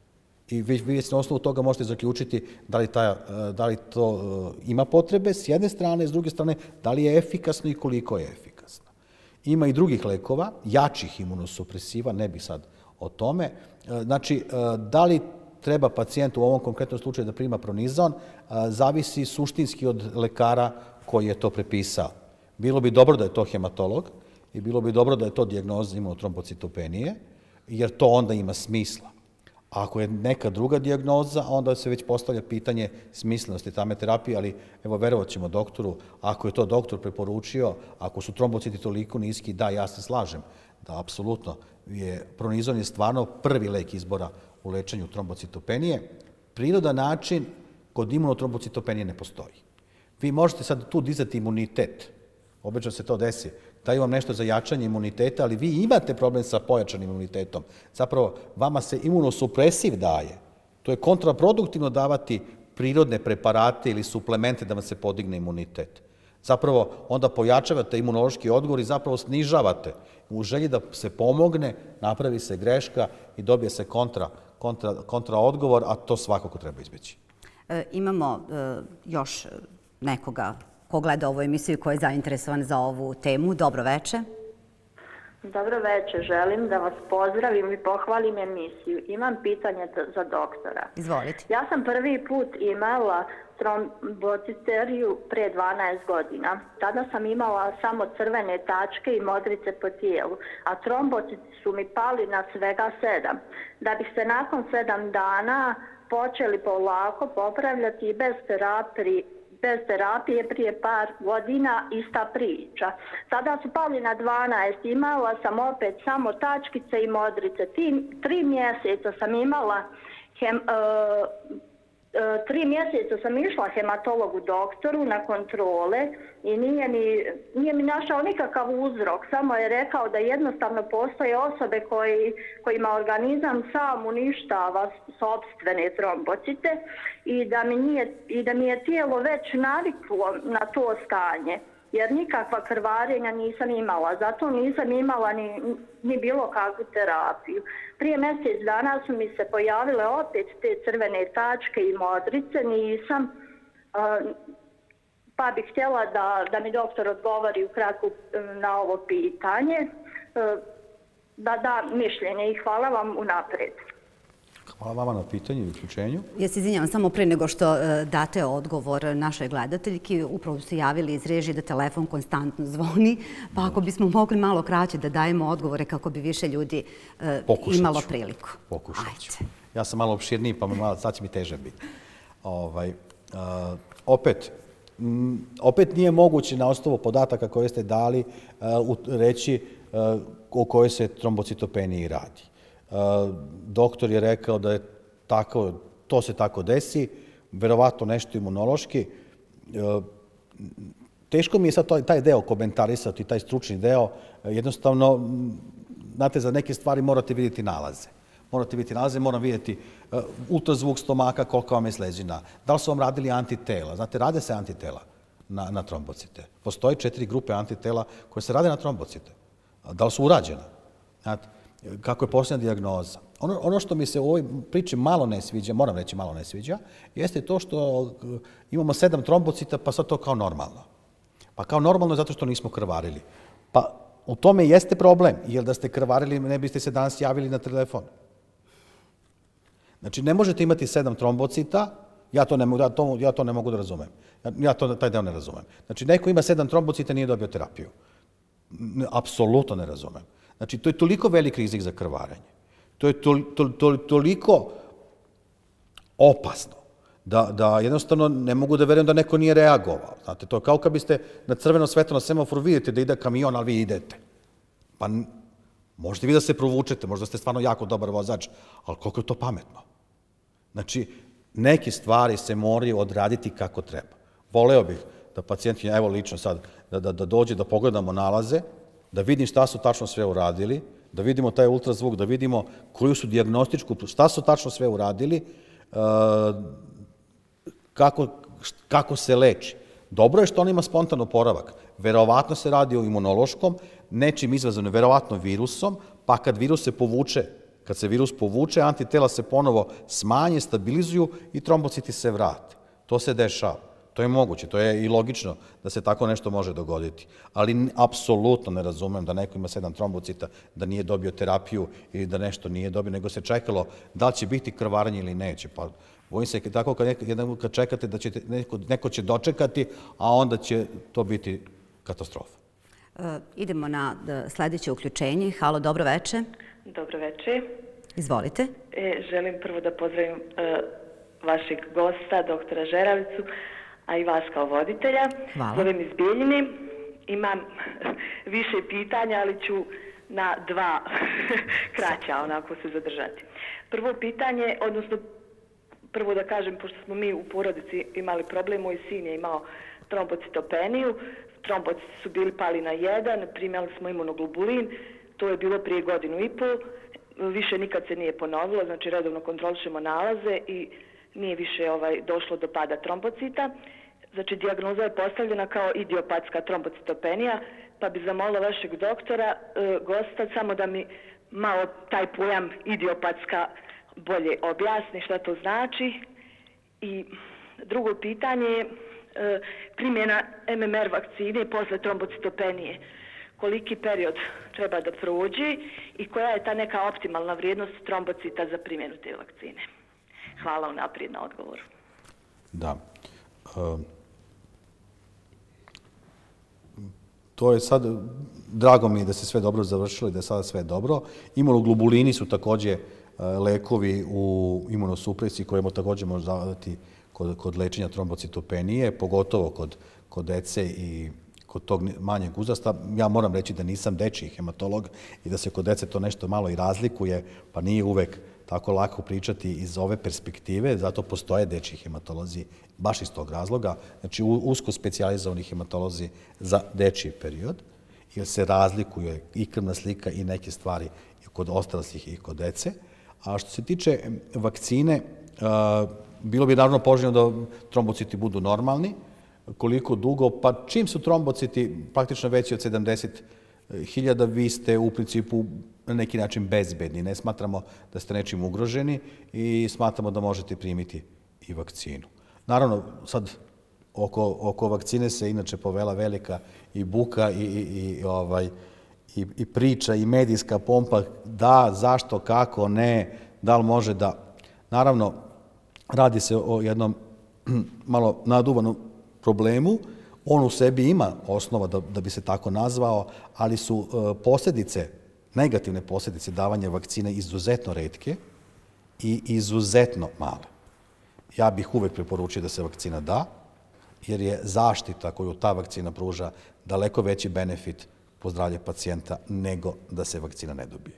I vi na osnovu toga možete zaključiti da li to ima potrebe s jedne strane, s druge strane da li je efikasno i koliko je efikasno. Ima i drugih lekova, jačih imunosupresiva, ne bih sad o tome. Znači, da li treba pacijentu u ovom konkretnom slučaju da prima pronizon, zavisi suštinski od lekara koji je to prepisao. Bilo bi dobro da je to hematolog i bilo bi dobro da je to dijagnoza imunotrombocitopenije, jer to onda ima smisla. Ako je neka druga dijagnoza, onda se već postavlja pitanje smislenosti tame terapije, ali evo, verovat ćemo doktoru, ako je to doktor preporučio, ako su trombociti toliko niski, da, ja se slažem, da apsolutno pronizon je stvarno prvi lek izbora u lečenju trombocitopenije. Prirodan način kod imunotrombocitopenije ne postoji. Vi možete sad tu dizati imunitet, obično se to desi, daju vam nešto za jačanje imuniteta, ali vi imate problem sa pojačanim imunitetom. Zapravo, vama se imunosupresiv daje. To je kontraproduktivno davati prirodne preparate ili suplemente da vam se podigne imunitet. Zapravo, onda pojačavate imunološki odgovor i zapravo snižavate. U želji da se pomogne, napravi se greška i dobije se kontra odgovor, a to svakako treba izbjeći. Imamo još nekoga ko gleda ovu emisiju i ko je zainteresovan za ovu temu. Dobro veče. Dobro veče. Želim da vas pozdravim i pohvalim emisiju. Imam pitanje za doktora. Izvolite. Ja sam prvi put imala trombociteriju pre 12 godina. Tada sam imala samo crvene tačke i modrice po tijelu, a trombociti su mi pali na svega 7. Da bih se nakon 7 dana počeli polako popravljati i bez terapije prije par godina, ista priča. Sada su pali na 12, imala sam opet samo tačkice i modrice. 3 mjeseca sam imala 3 mjeseca sam išla hematologu doktoru na kontrole i nije mi našao nikakav uzrok. Samo je rekao da jednostavno postoje osobe kojima organizam sam uništava sopstvene trombocite i da mi je tijelo već naviklo na to stanje. Jer nikakva krvarenja nisam imala, zato nisam imala ni bilo kakvu terapiju. Prije mjesec dana su mi se pojavile opet te crvene tačke i modrice, nisam, pa bih htjela da mi doktor odgovori ukratko na ovo pitanje, da da mišljenje i hvala vam unaprijed. Hvala vama na pitanju i uključenju. Ja se izvinjavam, samo pre nego što date odgovor našoj gledateljki, upravo su javili iz režije da telefon konstantno zvoni, pa ako bismo mogli malo kraće da dajemo odgovore kako bi više ljudi imalo priliku. Pokušat ću. Ja sam malo opširniji, pa sad će mi teže biti. Opet nije moguće na osnovu podataka koje ste dali reći o kojoj se trombocitopeniji radi. Doktor je rekao da je tako, to se tako desi, verovatno nešto imunološki. Teško mi je sad taj deo komentarisati, taj stručni deo. Jednostavno, znate, za neke stvari morate vidjeti nalaze. Moram vidjeti ultrazvuk stomaka, kolika vam je slezina. Da li su vam radili antitela? Znate, rade se antitela na trombocite. Postoje 4 grupe antitela koje se rade na trombocite. Da li su urađene? Znate, kako je posljedna dijagnoza. Ono što mi se u ovoj priči malo ne sviđa, moram reći malo ne sviđa, jeste to što imamo 7 trombocita, pa sad to kao normalno. Pa kao normalno je zato što nismo krvarili. Pa u tome jeste problem, jer da ste krvarili ne biste se danas javili na telefon. Znači, ne možete imati 7 trombocita, ja to ne mogu da razumem. Ja taj deo ne razumem. Znači, neko ima 7 trombocita, nije dobio terapiju. Apsolutno ne razumem. Znači, to je toliko velik rizik za krvarenje. To je toliko opasno da jednostavno ne mogu da verujem da neko nije reagovao. Znate, to je kao kad biste na crveno svetlo na semaforu vidite da ide kamion, ali vi idete. Pa možete vi da se provučete, možda ste stvarno jako dobar vozač, ali koliko je to pametno. Znači, neke stvari se moraju odraditi kako treba. Voleo bih da pacijentkinja, evo lično sad, da dođe, da pogledamo nalaze, da vidim šta su tačno sve uradili, da vidimo taj ultrazvuk, da vidimo koju su dijagnostičku, šta su tačno sve uradili, kako se leči. Dobro je što on ima spontan oporavak. Verovatno se radi o imunološkom, nečim izazvanom, verovatno virusom, pa kad virus se povuče, Kad se virus povuče, antitela se ponovo smanje, stabilizuju i trombociti se vrate. To se dešava. To je moguće, to je i logično da se tako nešto može dogoditi. Ali apsolutno ne razumem da neko ima 7 trombocita, da nije dobio terapiju ili da nešto nije dobio, nego se čekalo da li će biti krvarenje ili neće. Pa bojim se tako kad čekate da neko će dočekati, a onda će to biti katastrofa. Idemo na sledeće uključenje. Halo, dobro veče. Dobro veče. Izvolite. Želim prvo da pozdravim vašeg gosta, doktora Žeravicu, a i vas kao voditelja. Hvala. Zovem iz Bijeljine. Imam više pitanja, ali ću na 2 kraća onako se zadržati. Prvo pitanje, odnosno prvo da kažem, pošto smo mi u porodici imali problem, moj sin je imao trombocitopeniju, trombociti su bili pali na 1, primali smo imunoglobulin, to je bilo prije 1,5 godinu, više nikad se nije ponovilo, znači redovno kontrolišemo nalaze i nije više došlo do pada trombocita. Znači, dijagnoza je postavljena kao idiopatska trombocitopenija, pa bi zamolila vašeg doktora, gosta, samo da mi malo taj pojam idiopatska bolje objasni šta to znači. I drugo pitanje je primjena MMR vakcine posle trombocitopenije. Koliki period treba da prođe i koja je ta neka optimalna vrijednost trombocita za primjenu te vakcine? Hvala unaprijed na odgovoru. Da. To je sad, drago mi je da se sve dobro završilo i da je sada sve dobro. Imunoglobulini su takođe lekovi u imunosupresiji koje takođe može zadati kod lečenja trombocitopenije, pogotovo kod dece i kod tog manjeg uzrasta. Ja moram reći da nisam dečiji hematolog i da se kod dece to nešto malo i razlikuje, pa nije uvek tako lako pričati iz ove perspektive, zato postoje dečiji hematolozi baš iz tog razloga, znači usko specijalizovani hematolozi za dečiji period, jer se razlikuje i krvna slika i neke stvari kod odraslih i kod dece. A što se tiče vakcine, bilo bi naravno poželjno da trombociti budu normalni. Koliko dugo? Pa čim su trombociti praktično veći od 70.000, vi ste u principu na neki način bezbedni. Ne smatramo da ste nečim ugroženi i smatramo da možete primiti i vakcinu. Naravno, sad oko vakcine se inače povela velika i buka i priča i medijska pompa. Da, zašto, kako, ne, da li može da... Naravno, radi se o jednom malo naduvanom problemu. On u sebi ima osnova da bi se tako nazvao, ali su posljedice, negativne posljedice davanja vakcine izuzetno retke i izuzetno male. Ja bih uvek preporučio da se vakcina da, jer je zaštita koju ta vakcina pruža daleko veći benefit po zdravlje pacijenta nego da se vakcina ne dobije.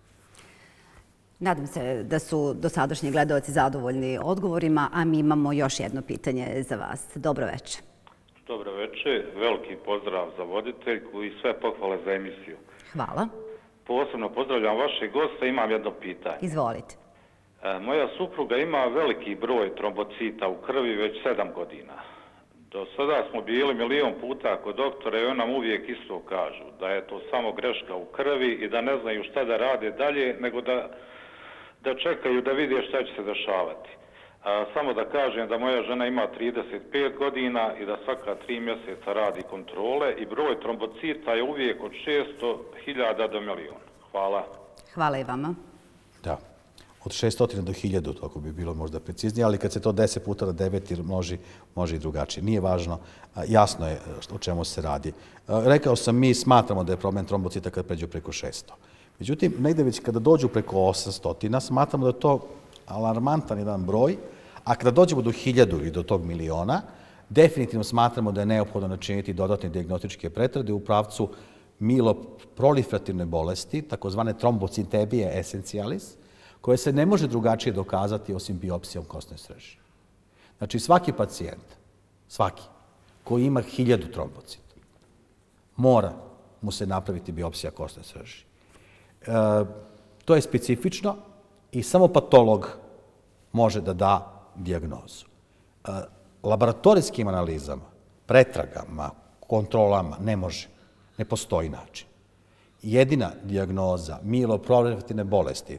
Nadam se da su dosadašnji gledaoci zadovoljni odgovorima, a mi imamo još jedno pitanje za vas. Dobro veče. Dobro veče, veliki pozdrav za voditeljku i sve pohvale za emisiju. Hvala. Posebno pozdravljam vašeg gosta, imam jedno pitanje. Izvolite. Moja supruga ima veliki broj trombocita u krvi već 7 godina. Do sada smo bili 1.000.000 puta kod doktora i on nam uvijek isto kažu da je to samo greška u krvi i da ne znaju šta da rade dalje, nego da čekaju da vide šta će se dešavati. Samo da kažem da moja žena ima 35 godina i da svaka 3 mjeseca radi kontrole i broj trombocita je uvijek od 600.000 do 1.000.000. Hvala. Hvala i vama. Da, od 600 do 1000, tako bi bilo možda preciznije, ali kad se to 10 puta na 9 može i drugačije. Nije važno, jasno je o čemu se radi. Rekao sam, mi smatramo da je problem trombocita kad pređu preko 600. Međutim, negde već kada dođu preko 800, smatramo da je to alarmantan jedan broj, a kada dođemo do 1000 i do tog 1.000.000, definitivno smatramo da je neophodno načiniti dodatne dijagnostičke pretrage u pravcu mieloproliferativne bolesti, takozvane trombocitebije essentialis, koje se ne može drugačije dokazati osim biopsijom kostne srži. Znači, svaki pacijent, koji ima 1000 trombocita, mora mu se napraviti biopsija kostne srži. To je specifično i samo patolog može da da dijagnozu. Laboratorijskim analizama, pretragama, kontrolama ne može, ne postoji način. Jedina dijagnoza mieloproliferativne bolesti,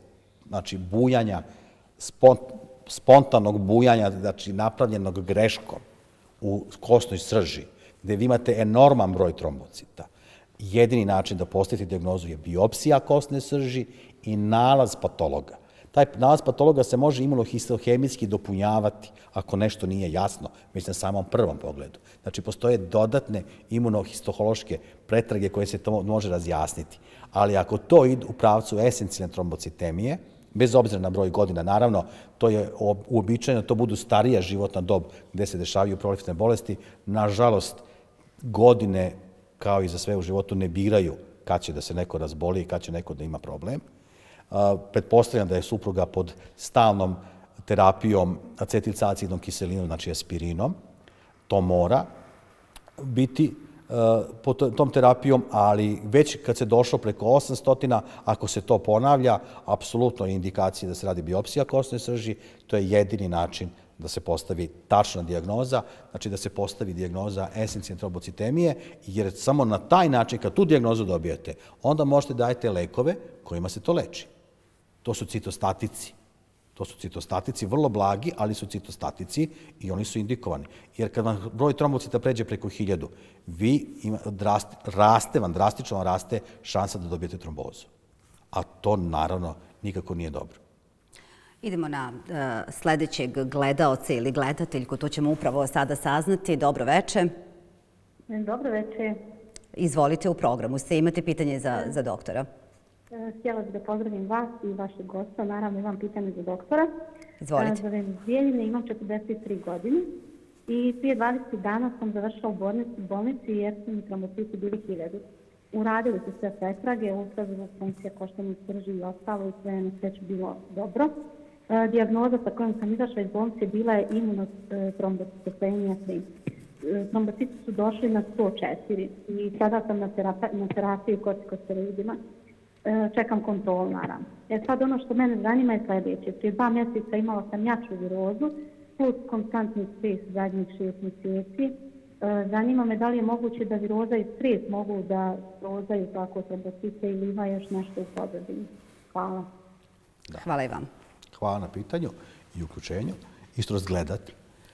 znači bujanja, spontanog bujanja, znači napravljenog greškom u kosnoj srži, gde vi imate enorman broj trombocita. Jedini način da postavite dijagnozu je biopsija kosne srži i nalaz patologa. Taj nalaz patologa se može imunohistohemijski dopunjavati ako nešto nije jasno, već na samom prvom pogledu. Znači, postoje dodatne imunohistohološke pretrage koje se to može razjasniti. Ali ako to ide u pravcu esencijalne trombocitemije, bez obzira na broj godina, naravno, to je uobičajeno, to budu starija životna dob gde se dešavaju prolifne bolesti. Nažalost, godine, kao i za sve u životu, ne biraju kad će da se neko razboli i kad će neko da ima problem. Pretpostavljam da je supruga pod stalnom terapijom acetilsacidnom kiselinom, znači aspirinom. To mora biti pod tom terapijom, ali već kad se došlo preko 800, ako se to ponavlja, apsolutno je indikacija da se radi biopsija kosne srži. To je jedini način da se postavi tačna dijagnoza, znači da se postavi dijagnoza esencijalne trombocitemije, jer samo na taj način, kad tu dijagnozu dobijete, onda možete dajete lekove kojima se to leči. To su citostatici. To su citostatici, vrlo blagi, ali su citostatici i oni su indikovani. Jer kad vam broj trombocita pređe preko 1000, drastično vam raste šansa da dobijete trombozu. A to, naravno, nikako nije dobro. Idemo na sledećeg gledaoca ili gledateljku, to ćemo upravo sada saznati. Dobro veče. Dobro veče. Izvolite, u programu ste. Imate pitanje za doktora? Htjela bih da pozdravim vas i vašeg gosta. Naravno, imam pitanje za doktora. Izvolite. Zovem Bijeljine, imam 43 godine i prije 20 dana sam završila u bolnici jer su mi trombociti bili 1000. Uradili su sve pretrage, ultrazvuk, funkcija koštane srži i ostalo i sve na sreću bilo dobro. Dijagnoza sa kojom sam izašla iz bolnice bila je imunotrombocitopenija 3. Trombociti su došli na 104 i sada sam na terapiji kortikosteroidima. Čekam kontrolu, naravno. Sad ono što mene zanima je sljedeće. Prije 2 mjeseca imala sam jaču virozu, plus konstantni stres zadnjih 6 mjeseci. Zanima me da li je moguće da viroza i stres mogu da prozaju tako trombocite ili ima još nešto u pozadini. Hvala. Hvala i vam. Hvala na pitanju i uključenju. Isto razgledati.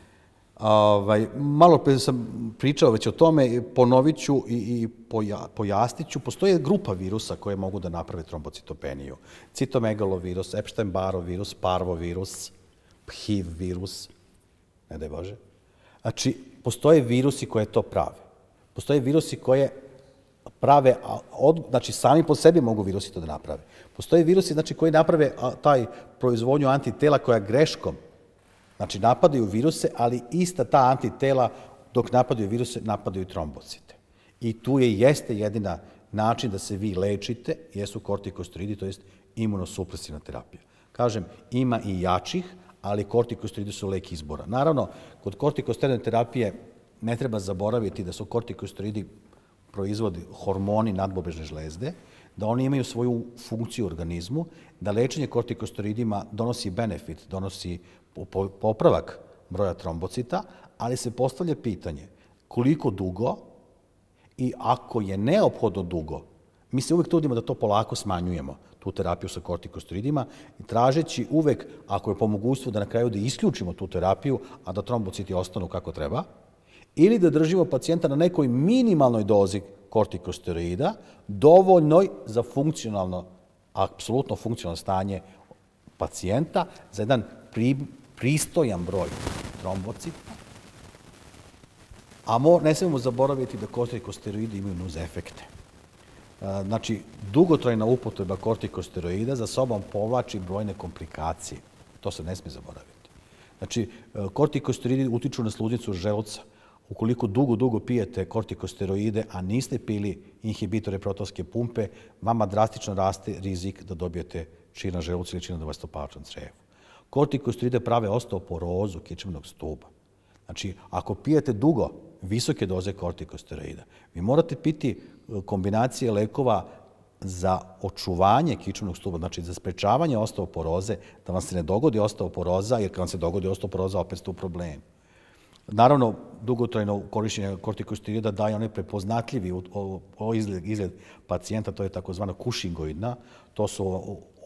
Malo pre sam pričao već o tome, ponovit ću i pojasnit ću. Postoje grupa virusa koje mogu da naprave trombocitopeniju. Citomegalovirus, Epstein-Barrov virus, parvovirus, HIV virus, ne daj Bože. Znači, postoje virusi koje to prave. Postoje virusi koje prave, znači sami po sebi mogu virusi to da naprave. Postoje virusi koji naprave taj proizvodnju antitela koja greškom, znači napadaju viruse, ali ista ta antitela dok napadaju viruse, napadaju trombocite. I tu jeste jedina način da se vi lečite, jesu kortikosteroidi, to jest imunosupresivna terapija. Kažem, ima i jačih, ali kortikosteroidi su lek izbora. Naravno, kod kortikosteroidne terapije ne treba zaboraviti da su kortikosteroidi proizvodi hormoni nadbubrежne žlezde, da oni imaju svoju funkciju u organizmu, da lečenje kortikosteroidima donosi benefit, donosi popravak broja trombocita, ali se postavlja pitanje koliko dugo i ako je neophodno dugo, mi se uvek trudimo da to polako smanjujemo, tu terapiju sa kortikosteroidima, i tražeći uvek, ako je po mogućstvu, da na kraju da isključimo tu terapiju, a da trombociti ostanu kako treba, ili da držimo pacijenta na nekoj minimalnoj dozi kortikosteroida, dovoljnoj za funkcionalno, apsolutno funkcionalno stanje pacijenta, za jedan pristojan broj trombocita. A ne smemo zaboraviti da kortikosteroidi imaju nuz efekte. Znači, dugotrajna upotreba kortikosteroida za sobom povlači brojne komplikacije. To se ne smije zaboraviti. Znači, kortikosteroidi utiču na sluznicu želuca. Ukoliko dugo pijete kortikosteroide, a niste pili inhibitore protonske pumpe, vama drastično raste rizik da dobijete čir na želucu ili čir na devastopalačnom crevu. Kortikosteroide prave osteoporozu kičmenog stuba. Znači, ako pijete dugo visoke doze kortikosteroida, vi morate piti kombinacije lekova za očuvanje kičmenog stuba, znači za sprečavanje osteoporoze, da vam se ne dogodi osteoporoza, jer kad vam se dogodi osteoporoza, opet ste u problemu. Naravno, dugotrajno korišćenje kortikosteroida daje onaj prepoznatljivi izgled pacijenta, to je takozvana kušingoidna, to su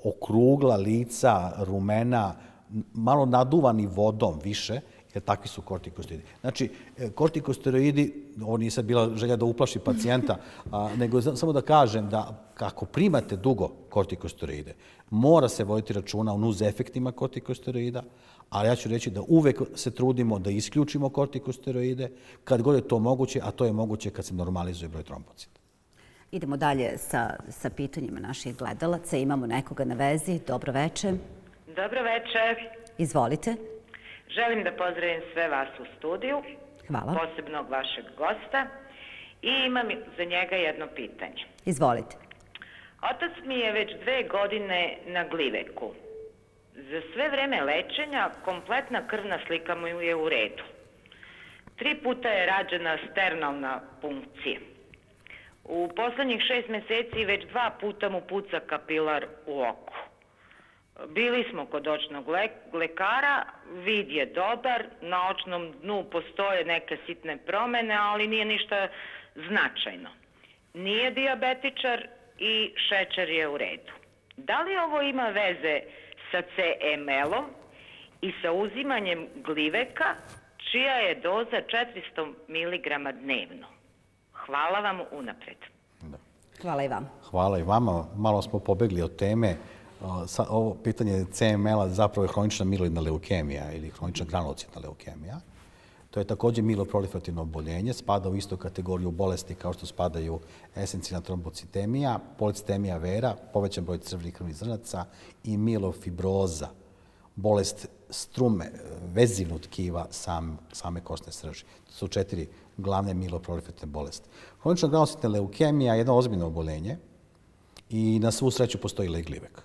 okrugla lica, rumena, malo naduvani vodom više, jer takvi su kortikosteroidi. Znači, kortikosteroidi, ovo nije sad bila želja da uplaši pacijenta, nego samo da kažem da kako primate dugo kortikosteroide, mora se voditi računa o nuz efektima kortikosteroida, ali ja ću reći da uvek se trudimo da isključimo kortikosteroide kad god je to moguće, a to je moguće kad se normalizuje broj trombocita. Idemo dalje sa pitanjima naših gledalaca. Imamo nekoga na vezi. Dobro večer. Dobro večer. Izvolite. Želim da pozdravim sve vas u studiju. Hvala. Posebnog vašeg gosta. I imam za njega jedno pitanje. Izvolite. Otac mi je već 2 godine na gliveku. Za sve vreme lečenja kompletna krvna slika mu je u redu. 3 puta je rađena sternalna punkcija. U poslednjih 6 meseci već 2 puta mu puca kapilar u oku. Bili smo kod očnog lekara, vid je dobar, na očnom dnu postoje neke sitne promene, ali nije ništa značajno. Nije dijabetičar i šećer je u redu. Da li ovo ima veze sa CML-om i sa uzimanjem gliveka, čija je doza 400 mg dnevno? Hvala vam unapred. Hvala i vama. Hvala i vama. Malo smo pobegli od teme. Ovo pitanje CML-a zapravo je hronična miloidna leukemija ili hronična granulocitna leukemija. To je također miloproliferativno oboljenje, spada u istu kategoriju bolesti kao što spadaju esencijalna trombocitemija, policitemija vera, povećan broj crvenih krvnih zrnaca i milofibroza, bolest strume, vezivnog tkiva same kostne srži. To su 4 glavne miloproliferativne bolesti. Hronična granulocitna leukemija je jedno ozbiljno oboljenje i na svu sreću postoji lek glivek.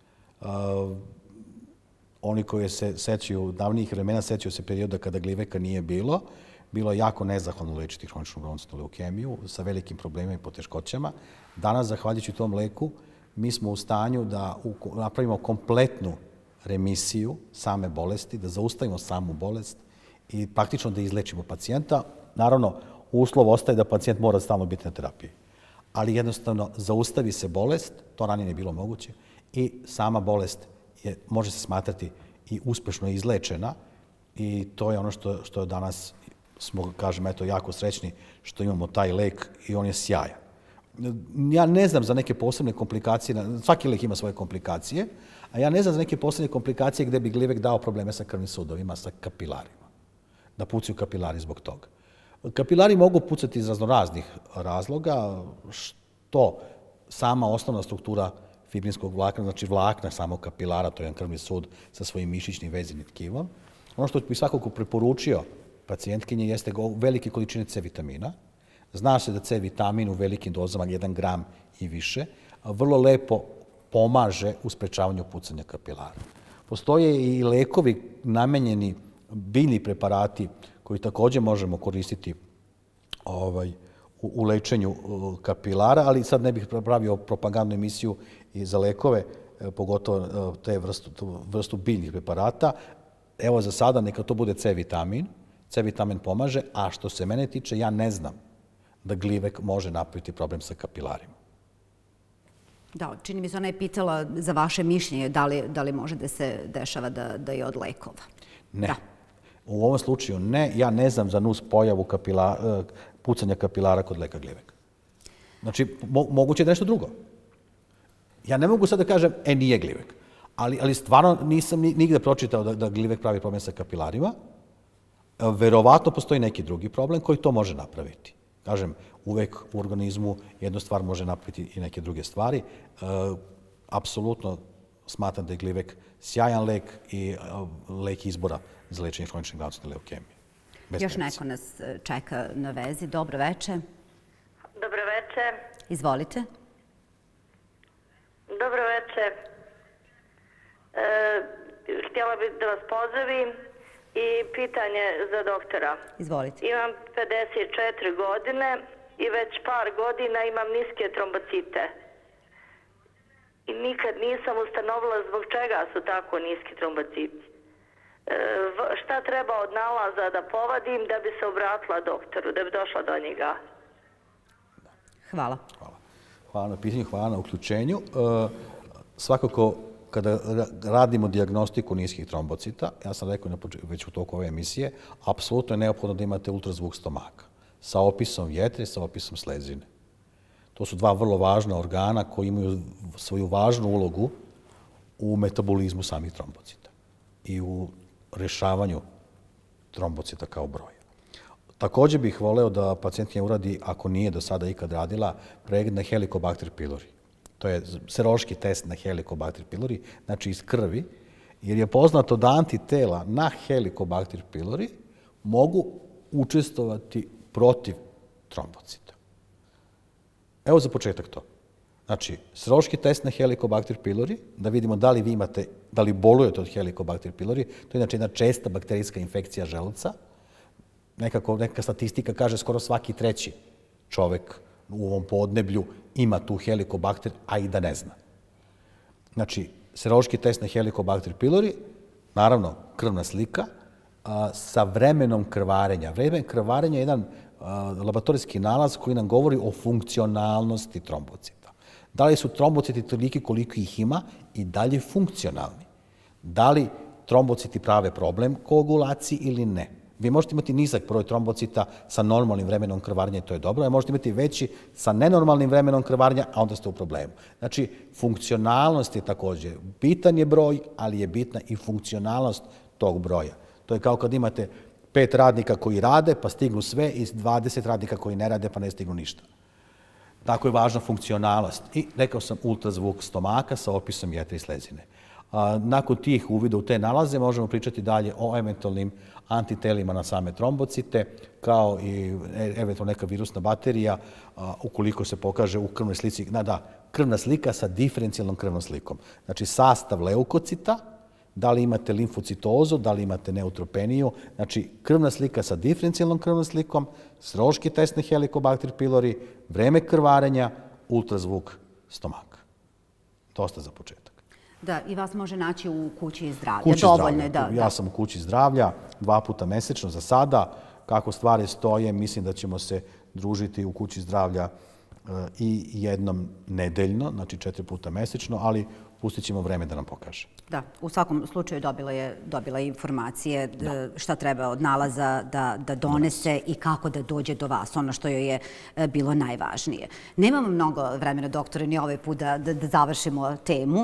Oni koji se sećaju davnijih vremena, sećaju se perioda kada gliveka nije bilo. Bilo je jako nezahvalno lečiti hroničnu granulocitnu leukemiju sa velikim problemima i poteškoćama. Danas, zahvaljujući tom leku, mi smo u stanju da napravimo kompletnu remisiju same bolesti, da zaustavimo samu bolest i praktično da izlečimo pacijenta. Naravno, uslov ostaje da pacijent mora stalno biti na terapiji. Ali jednostavno zaustavi se bolest, to ranije nije bilo moguće, i sama bolest može se smatrati i uspešno izlečena i to je ono što danas smo, kažem, eto, jako srećni što imamo taj lek i on je sjajan. Ja ne znam za neke posebne komplikacije, svaki lek ima svoje komplikacije, a ja ne znam za neke posebne komplikacije gde bi glivek dao probleme sa krvnim sudovima, sa kapilarima, da pucaju kapilari zbog toga. Kapilari mogu pucati iz raznoraznih razloga, što sama osnovna struktura fibrinskog vlakna, znači vlakna samog kapilara, to je jedan krvni sud sa svojim mišićnim vezivnim tkivom. Ono što bi svakako preporučio pacijentkinje jeste velike količine C vitamina. Zna se da C vitamin u velikim dozama, 1 gram i više, vrlo lepo pomaže u sprečavanju pucanja kapilara. Postoje i lekovi namenjeni, biljni preparati koji također možemo koristiti u lečenju kapilara, ali sad ne bih pravio propagandnu emisiju i za lekove, pogotovo te vrstu biljnih preparata. Evo za sada neka to bude C vitamin. C vitamin pomaže, a što se mene tiče, ja ne znam da glivek može napraviti problem sa kapilarima. Da, čini mi se, ona je pitala za vaše mišljenje da li može da se dešava da je od lekova. Ne. U ovom slučaju ne. Ja ne znam za nus pojavu pucanja kapilara kod leka gliveka. Znači, moguće je nešto drugo. Ja ne mogu sad da kažem, nije glivek. Ali stvarno nisam nigde pročitao da glivek pravi problem sa kapilarima. Verovatno postoji neki drugi problem koji to može napraviti. Kažem, uvek u organizmu jednu stvar može napraviti i neke druge stvari. Apsolutno smatram da je glivek sjajan lek i lek izbora za lečenje hronične granulocitne leukemije. Još neko nas čeka na vezi. Dobro večer. Dobro večer. Izvolite. Dobro večer. Htjela bih da vas pozdravim i pitanje za doktora. Izvolite. Imam 54 godine i već par godina imam niske trombocite. I nikad nisam ustanovila zbog čega su tako niski trombociti. Šta treba od nalaza da povadim da bi se obratila doktoru, da bi došla do njega? Hvala. Hvala na pitanju, hvala na uključenju. Svakako kada radimo dijagnostiku niskih trombocita, ja sam rekao već u toku ove emisije, apsolutno je neophodno da imate ultrazvuk stomaka sa opisom jetre, sa opisom slezine. To su dva vrlo važna organa koji imaju svoju važnu ulogu u metabolizmu samih trombocita i u rešavanju trombocita kao broja. Takođe bih voleo da pacijentkinja uradi, ako nije do sada ikad radila, pregled na Helicobacter pylori. To je serološki test na Helicobacter pylori, znači iz krvi, jer je poznato da antitela na Helicobacter pylori mogu učestvovati protiv trombocita. Evo za početak to. Znači, serološki test na Helicobacter pylori, da vidimo da li vi imate, da li bolujete od Helicobacter pylori, to je znači jedna česta bakterijska infekcija želuca. Neka statistika kaže skoro svaki treći čovek u ovom podneblju ima tu Helicobacter, a i da ne zna. Znači, serološki test na Helicobacter pylori, naravno krvna slika, sa vremenom krvarenja. Vreme krvarenja je jedan laboratorijski nalaz koji nam govori o funkcionalnosti trombocita. Da li su trombociti toliki koliko ih ima i dalje funkcionalni? Da li trombociti prave problem koagulaciji ili ne? Vi možete imati nizak broj trombocita sa normalnim vremenom krvarenja i to je dobro, a možete imati veći sa nenormalnim vremenom krvarenja, a onda ste u problemu. Znači, funkcionalnost je takođe. Bitan je broj, ali je bitna i funkcionalnost tog broja. To je kao kad imate 5 radnika koji rade, pa stignu sve, i 20 radnika koji ne rade, pa ne stignu ništa. Tako je važna funkcionalnost. I rekao sam ultrazvuk stomaka sa opisom jetre i slezine. Nakon tih uvida u te nalaze možemo pričati dalje o eventualnim antitelima na same trombocite, kao i eventualno neka virusna baterija, ukoliko se pokaže u krvnoj slici, krvna slika sa diferencijalnom krvnom slikom. Znači, sastav leukocita, da li imate limfocitozu, da li imate neutropeniju, znači krvna slika sa diferencijalnom krvnom slikom, serološki test na Helicobacter pylori, vreme krvarenja, ultrazvuk stomaka. Dosta za početak. Da, i vas može naći u kući zdravlja. Kući zdravlja. Ja sam u kući zdravlja 2 puta mesečno za sada. Kako stvari stoje, mislim da ćemo se družiti u kući zdravlja i jednom nedeljno, znači 4 puta mesečno, ali pustit ćemo vreme da nam pokaže. Da, u svakom slučaju dobila je informacije šta treba od nalaza da donese i kako da dođe do vas, ono što joj je bilo najvažnije. Nemamo mnogo vremena, doktore, ni ovaj put da završimo temu.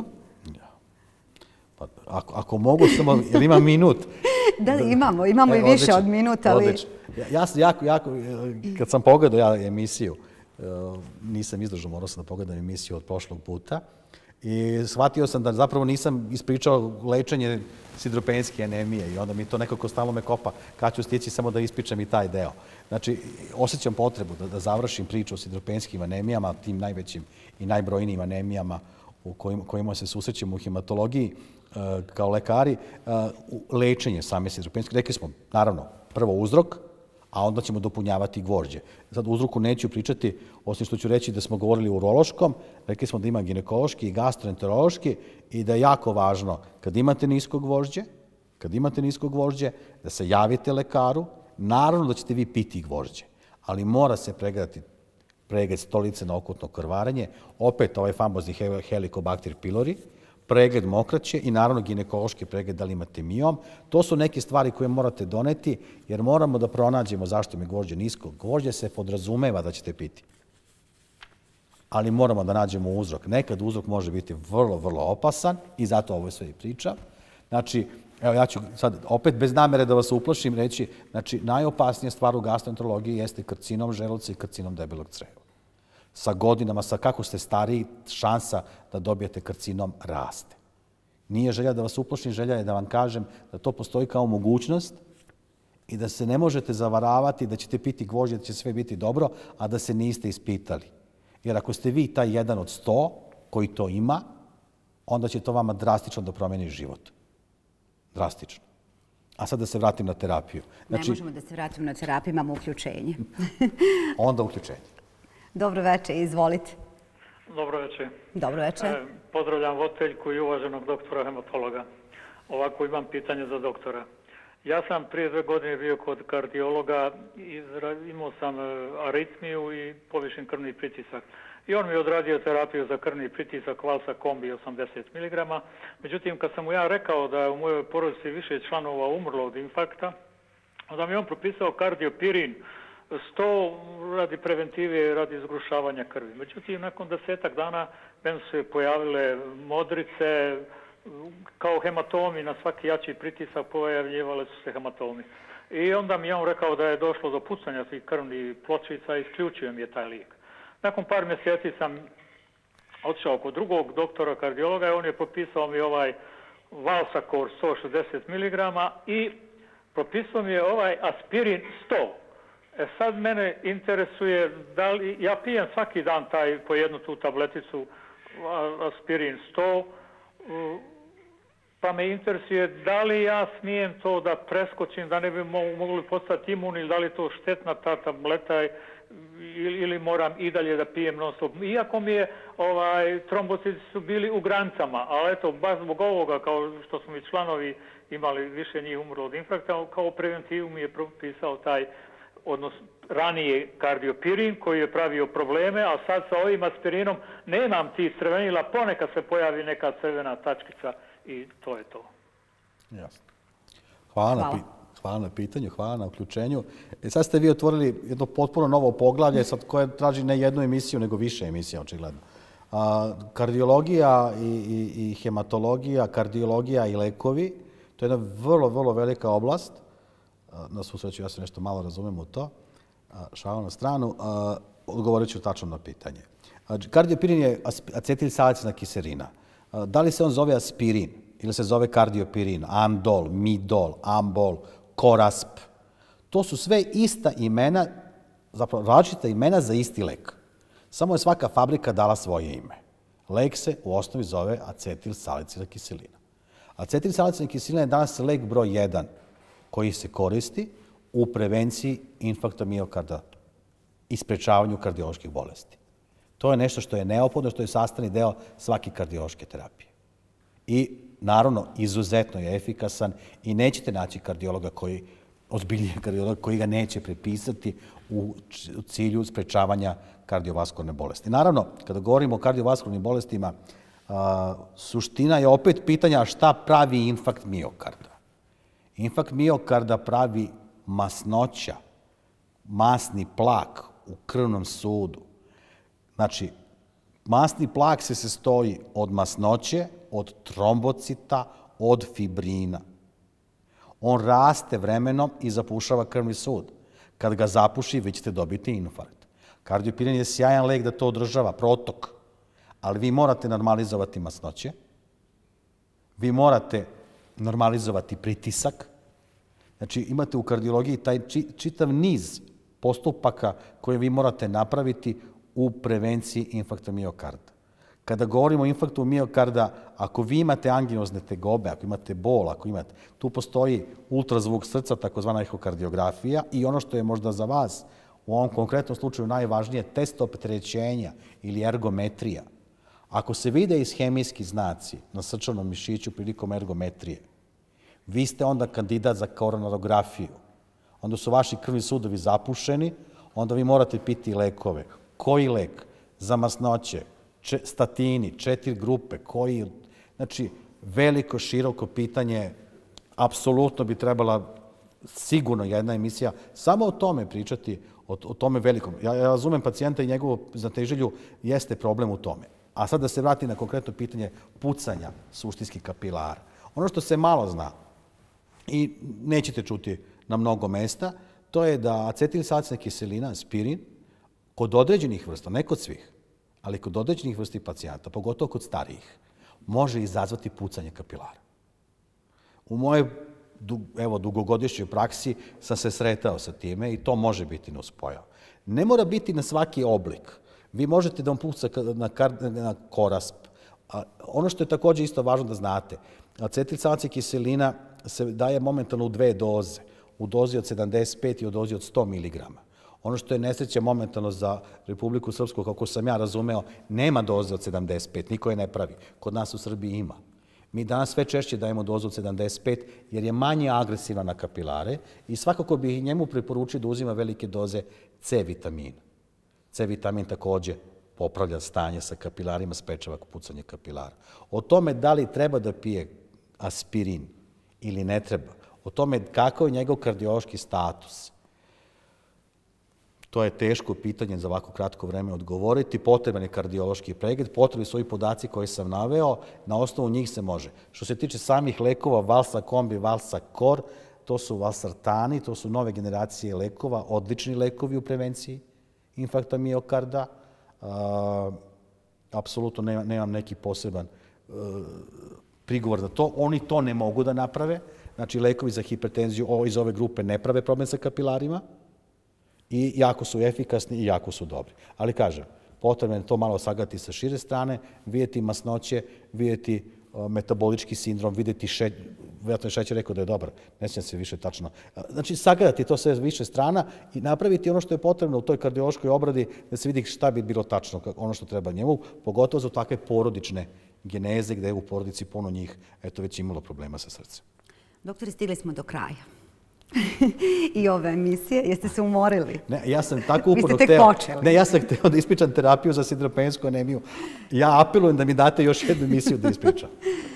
Ako mogu samo, jer imam minut. Da, imamo i više od minuta. Odlično. Ja sam jako, kad sam pogledao emisiju, nisam izdržao, morao sam da pogledam emisiju od prošlog puta i shvatio sam da zapravo nisam ispričao lečenje sidropenijske anemije i onda mi to nekako stalno me kopa kad ću stići samo da ispričam i taj deo. Znači, osjećam potrebu da završim priču o sidropenijskim anemijama, tim najvećim i najbrojnijim anemijama u kojima se susrećemo u hematologiji kao lekari, lečenje same sidropenijske. Rekli smo, naravno, prvo uzrok, a onda ćemo dopunjavati gvožđe. Sad uzroku neću pričati, osim što ću reći da smo govorili o urološkom, rekli smo da ima ginekološki i gastroenterološki i da je jako važno kad imate nisko gvožđe, da se javite lekaru, naravno da ćete vi piti gvožđe, ali mora se pregledati pregled stolice na okutno krvarenje, opet ovaj famozni Helicobacter pylori, pregled mokraće i naravno ginekološki pregled da li imate miom. To su neke stvari koje morate doneti jer moramo da pronađemo zašto mi gvožđe nisko. Gvožđe se podrazumeva da ćete piti, ali moramo da nađemo uzrok. Nekad uzrok može biti vrlo, vrlo opasan i zato ovo sve i pričam. Znači, evo ja ću sad opet bez namere da vas uplašim reći, znači najopasnija stvar u gastroenterologiji jeste karcinom želuca i karcinom debelog creva. Sa godinama, sa kako ste stariji, šansa da dobijete karcinom raste. Nije želja da vas uplašim, želja je da vam kažem da to postoji kao mogućnost i da se ne možete zavaravati da ćete piti gvožđe, da će sve biti dobro, a da se niste ispitali. Jer ako ste vi taj 1 od 100 koji to ima, onda će to vama drastično da promeni život. Drastično. A sad da se vratim na terapiju. Ne možemo da se vratimo na terapiju, imamo uključenje. Onda uključenje. Dobro večer, izvolite. Dobro večer. Dobro večer. Pozdravljam voditeljku i uvaženog doktora hematologa. Ovako imam pitanje za doktora. Ja sam prije 2 godine bio kod kardiologa, imao sam aritmiju i povišen krvni pritisak. I on mi je odradio terapiju za krvni pritisak Valsa kombi 80 mg. Međutim, kad sam mu ja rekao da je u mojoj porodici više članova umrlo od infarkta, onda mi je on propisao kardiopirin 100 radi preventive, radi zgrušavanja krvi. Međutim, nakon 10 dana meni su se pojavile modrice, kao hematomi, na svaki jači pritisak pojavljivale su se hematomi. I onda mi je on rekao da je došlo do pucanja tih krvnih pločica i isključio mi je taj lijek. Nakon par mjeseci sam otišao kod drugog doktora kardiologa i on je propisao mi ovaj Valsacor 160 mg i propisao mi je ovaj aspirin 100. Sad mene interesuje da li, ja pijem svaki dan po jednu tu tableticu aspirin 100, pa me interesuje da li ja smijem to da preskočim, da ne bi mogli postati imun ili da li to štetna ta tableta ili moram i dalje da pijem non stop. Iako mi je trombociti su bili u granicama, ali eto, baš zbog ovoga, kao što smo i članovi imali više njih umrlo od infarkta, kao preventivu mi je propisao taj, odnosno ranije kardiopirin koji je pravio probleme, a sad sa ovim aspirinom nemam tih crvenila, ponekad se pojavi neka crvena tačkica i to je to. Jasno. Hvala na pitanju, hvala na uključenju. Sad ste vi otvorili jedno potpuno novo poglavlje sad koje traži ne jednu emisiju, nego više emisija, očigledno. Kardiologija i hematologija, kardiologija i lekovi, to je jedna vrlo, vrlo velika oblast. Na svu sreću ja se nešto malo razumem u to. Šalu na stranu. Odgovorit ću tačno na pitanje. Kardiopirin je acetilsalicilna kiselina. Da li se on zove aspirin ili se zove kardiopirin, amdol, midol, ambol, korasp? To su sve ista imena, zapravo različita imena za isti lek. Samo je svaka fabrika dala svoje ime. Lek se u osnovi zove acetilsalicilna kiselina. Acetilsalicilna kiselina je danas lek broj 1 koji se koristi u prevenciji infarkta miokarda i sprečavanju kardioloških bolesti. To je nešto što je neophodno, što je sastavni deo svake kardiološke terapije. I naravno, izuzetno je efikasan i nećete naći kardiologa ozbiljnijeg kardiologa koji ga neće prepisati u cilju sprečavanja kardiovaskularne bolesti. Naravno, kada govorimo o kardiovaskularnim bolestima, suština je opet pitanja šta pravi infarkt miokarda. Infarkt miokarda pravi masnoća, masni plak u krvnom sudu. Znači, masni plak se sastoji od masnoće, od trombocita, od fibrina. On raste vremenom i zapušava krvni sud. Kad ga zapuši, vi ćete dobiti infarkt. Kardiopirin je sjajan lek da to održava, protok. Ali vi morate normalizovati masnoće, vi morate normalizovati pritisak. Znači, imate u kardiologiji taj čitav niz postupaka koje vi morate napraviti u prevenciji infarkta miokarda. Kada govorimo o infarktu miokarda, ako vi imate anginozne tegobe, ako imate bol, tu postoji ultrazvuk srca, takozvana ehokardiografija i ono što je možda za vas u ovom konkretnom slučaju najvažnije, test opterećenja ili ergometrija. Ako se vide ishemijski znaci na srčanom mišiću prilikom ergometrije, vi ste onda kandidat za koronarografiju. Onda su vaši krvni sudovi zapušeni, onda vi morate piti lekove. Koji lek? Za masnoće, statini, 4 grupe, koji? Znači, veliko, široko pitanje, apsolutno bi trebala sigurno jedna emisija samo o tome pričati, o tome velikom. Ja razumem pacijenta i njegovu zateželju, jeste problem u tome. A sad da se vrati na konkretno pitanje pucanja suštinskih kapilara. Ono što se malo zna i nećete čuti na mnogo mesta, to je da acetilsalicilna kiselina, aspirin, kod određenih vrsta, ne kod svih, ali kod određenih vrsti pacijenta, pogotovo kod starijih, može izazvati pucanje kapilara. U mojoj dugogodišnjoj praksi sam se sretao sa time i to može biti nuspojava. Ne mora biti na svaki oblik. Vi možete da vam puca na korasp. Ono što je također isto važno da znate, acetilsalicilna kiselina se daje momentalno u 2 doze. U dozi od 75 i u dozi od 100 mg. Ono što je nesreća momentalno za Republiku Srpsku, kako sam ja razumeo, nema doze od 75, niko je ne pravi. Kod nas u Srbiji ima. Mi danas sve češće dajemo dozu od 75 jer je manje agresivna na kapilare i svakako bih njemu preporučio da uzima velike doze C vitamina. C vitamin također popravlja stanje sa kapilarima, sprečava pucanje kapilara. O tome da li treba da pije aspirin ili ne treba, o tome kakav je njegov kardiološki status, to je teško pitanje za ovako kratko vreme odgovoriti. Potreban je kardiološki pregled, potrebni su ovi podaci koje sam naveo, na osnovu njih se može. Što se tiče samih lekova, Valsacom i Valsacor, to su valsartani, to su nove generacije lekova, odlični lekovi u prevenciji infarkta miokarda. Apsolutno nemam neki poseban prigovor za to. Oni to ne mogu da naprave. Znači, lekovi za hipertenziju iz ove grupe ne prave problem sa kapilarima i jako su efikasni i jako su dobri. Ali kažem, potrebno je to malo sagledati sa šire strane, vidjeti masnoće, vidjeti metabolički sindrom, vidjeti vjerojatno je Šećer rekao da je dobar, ne sjećam se više tačno. Znači, sagledati to sve više strana i napraviti ono što je potrebno u toj kardiološkoj obradi da se vidi šta bi bilo tačno, ono što treba njemu, pogotovo za takve porodične geneze gde je u porodici puno njih već imalo problema sa srcem. Doktore, stigli smo do kraja i ove emisije. Jeste se umorili? Ne, ja sam tako uporno hteo... Vi ste tek počeli. Ne, ja sam hteo da ispričam terapiju za sidropensku anemiju. Ja apelujem da mi date još jednu emisiju da ispričam.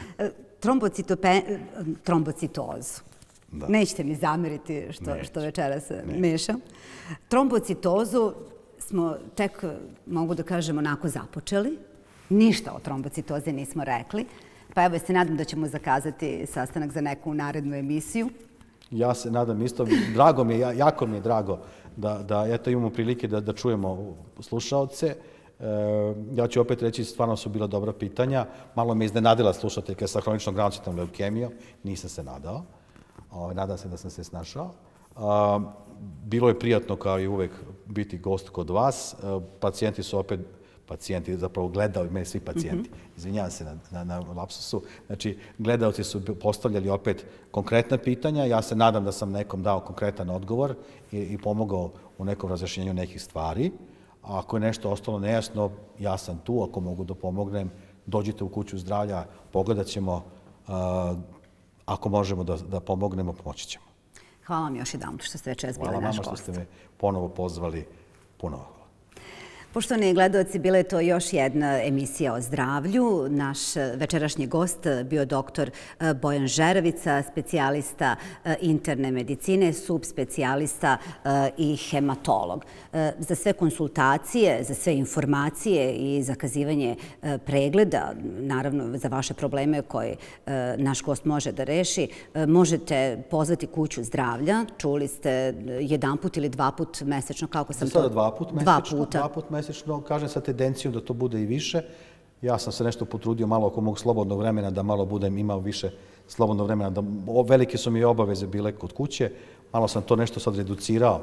Trombocitozu. Nećete mi zameriti što večeras mešam. Trombocitozu smo tek, mogu da kažem, onako započeli. Ništa o trombocitozi nismo rekli. Pa evo, se nadam da ćemo zakazati sastanak za neku narednu emisiju. Ja se nadam isto. Jako mi je drago da imamo prilike da čujemo slušaoce. Ja ću opet reći, stvarno su bila dobra pitanja. Malo me iznenadila slušateljka sa hroničnom granulocitom leukemijom. Nisam se nadao. Nadam se da sam se snašao. Bilo je prijatno, kao i uvek, biti gost kod vas. Pacijenti su opet zapravo gledali, meni svi pacijenti, izvinjavam se na lapsusu, znači gledalci su postavljali opet konkretna pitanja, ja se nadam da sam nekom dao konkretan odgovor i pomogao u nekom razjašnjenju nekih stvari. A ako je nešto ostalo nejasno, ja sam tu, ako mogu da pomognem, dođite u kuću zdravlja, pogledat ćemo, ako možemo da pomognemo, pomoći ćemo. Hvala vam još jedan što ste večeras bili naš gost. Hvala vama što ste me ponovo pozvali, puno hvala. Poštovani gledalci, bila je to još jedna emisija o zdravlju. Naš večerašnji gost bio doktor Bojan Žeravica, specijalista interne medicine, subspecijalista i hematolog. Za sve konsultacije, za sve informacije i zakazivanje pregleda, naravno za vaše probleme koje naš gost može da reši, možete pozvati kuću zdravlja. Čuli ste jedan put ili dva put mesečno, kako sam to... Sada dva put mesečno. Kažem sa tendencijom da to bude i više. Ja sam se nešto potrudio malo oko mog slobodnog vremena da malo budem imao više slobodnog vremena. Velike su mi obaveze bile kod kuće. Malo sam to nešto sad reducirao.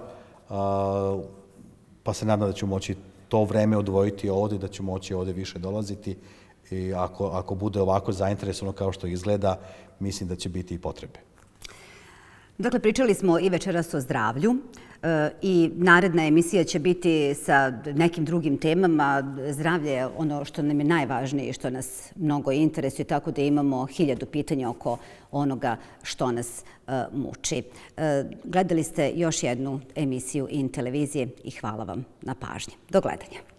Pa se nadam da ću moći to vreme odvojiti ovdje, da ću moći ovdje više dolaziti. I ako bude ovako zainteresovano kao što izgleda, mislim da će biti i potrebe. Dakle, pričali smo i večeras o zdravlju i naredna emisija će biti sa nekim drugim temama. Zdravlje je ono što nam je najvažnije i što nas mnogo interesuje, tako da imamo 1000 pitanja oko onoga što nas muči. Gledali ste još jednu emisiju IN televizije i hvala vam na pažnji. Do gledanja.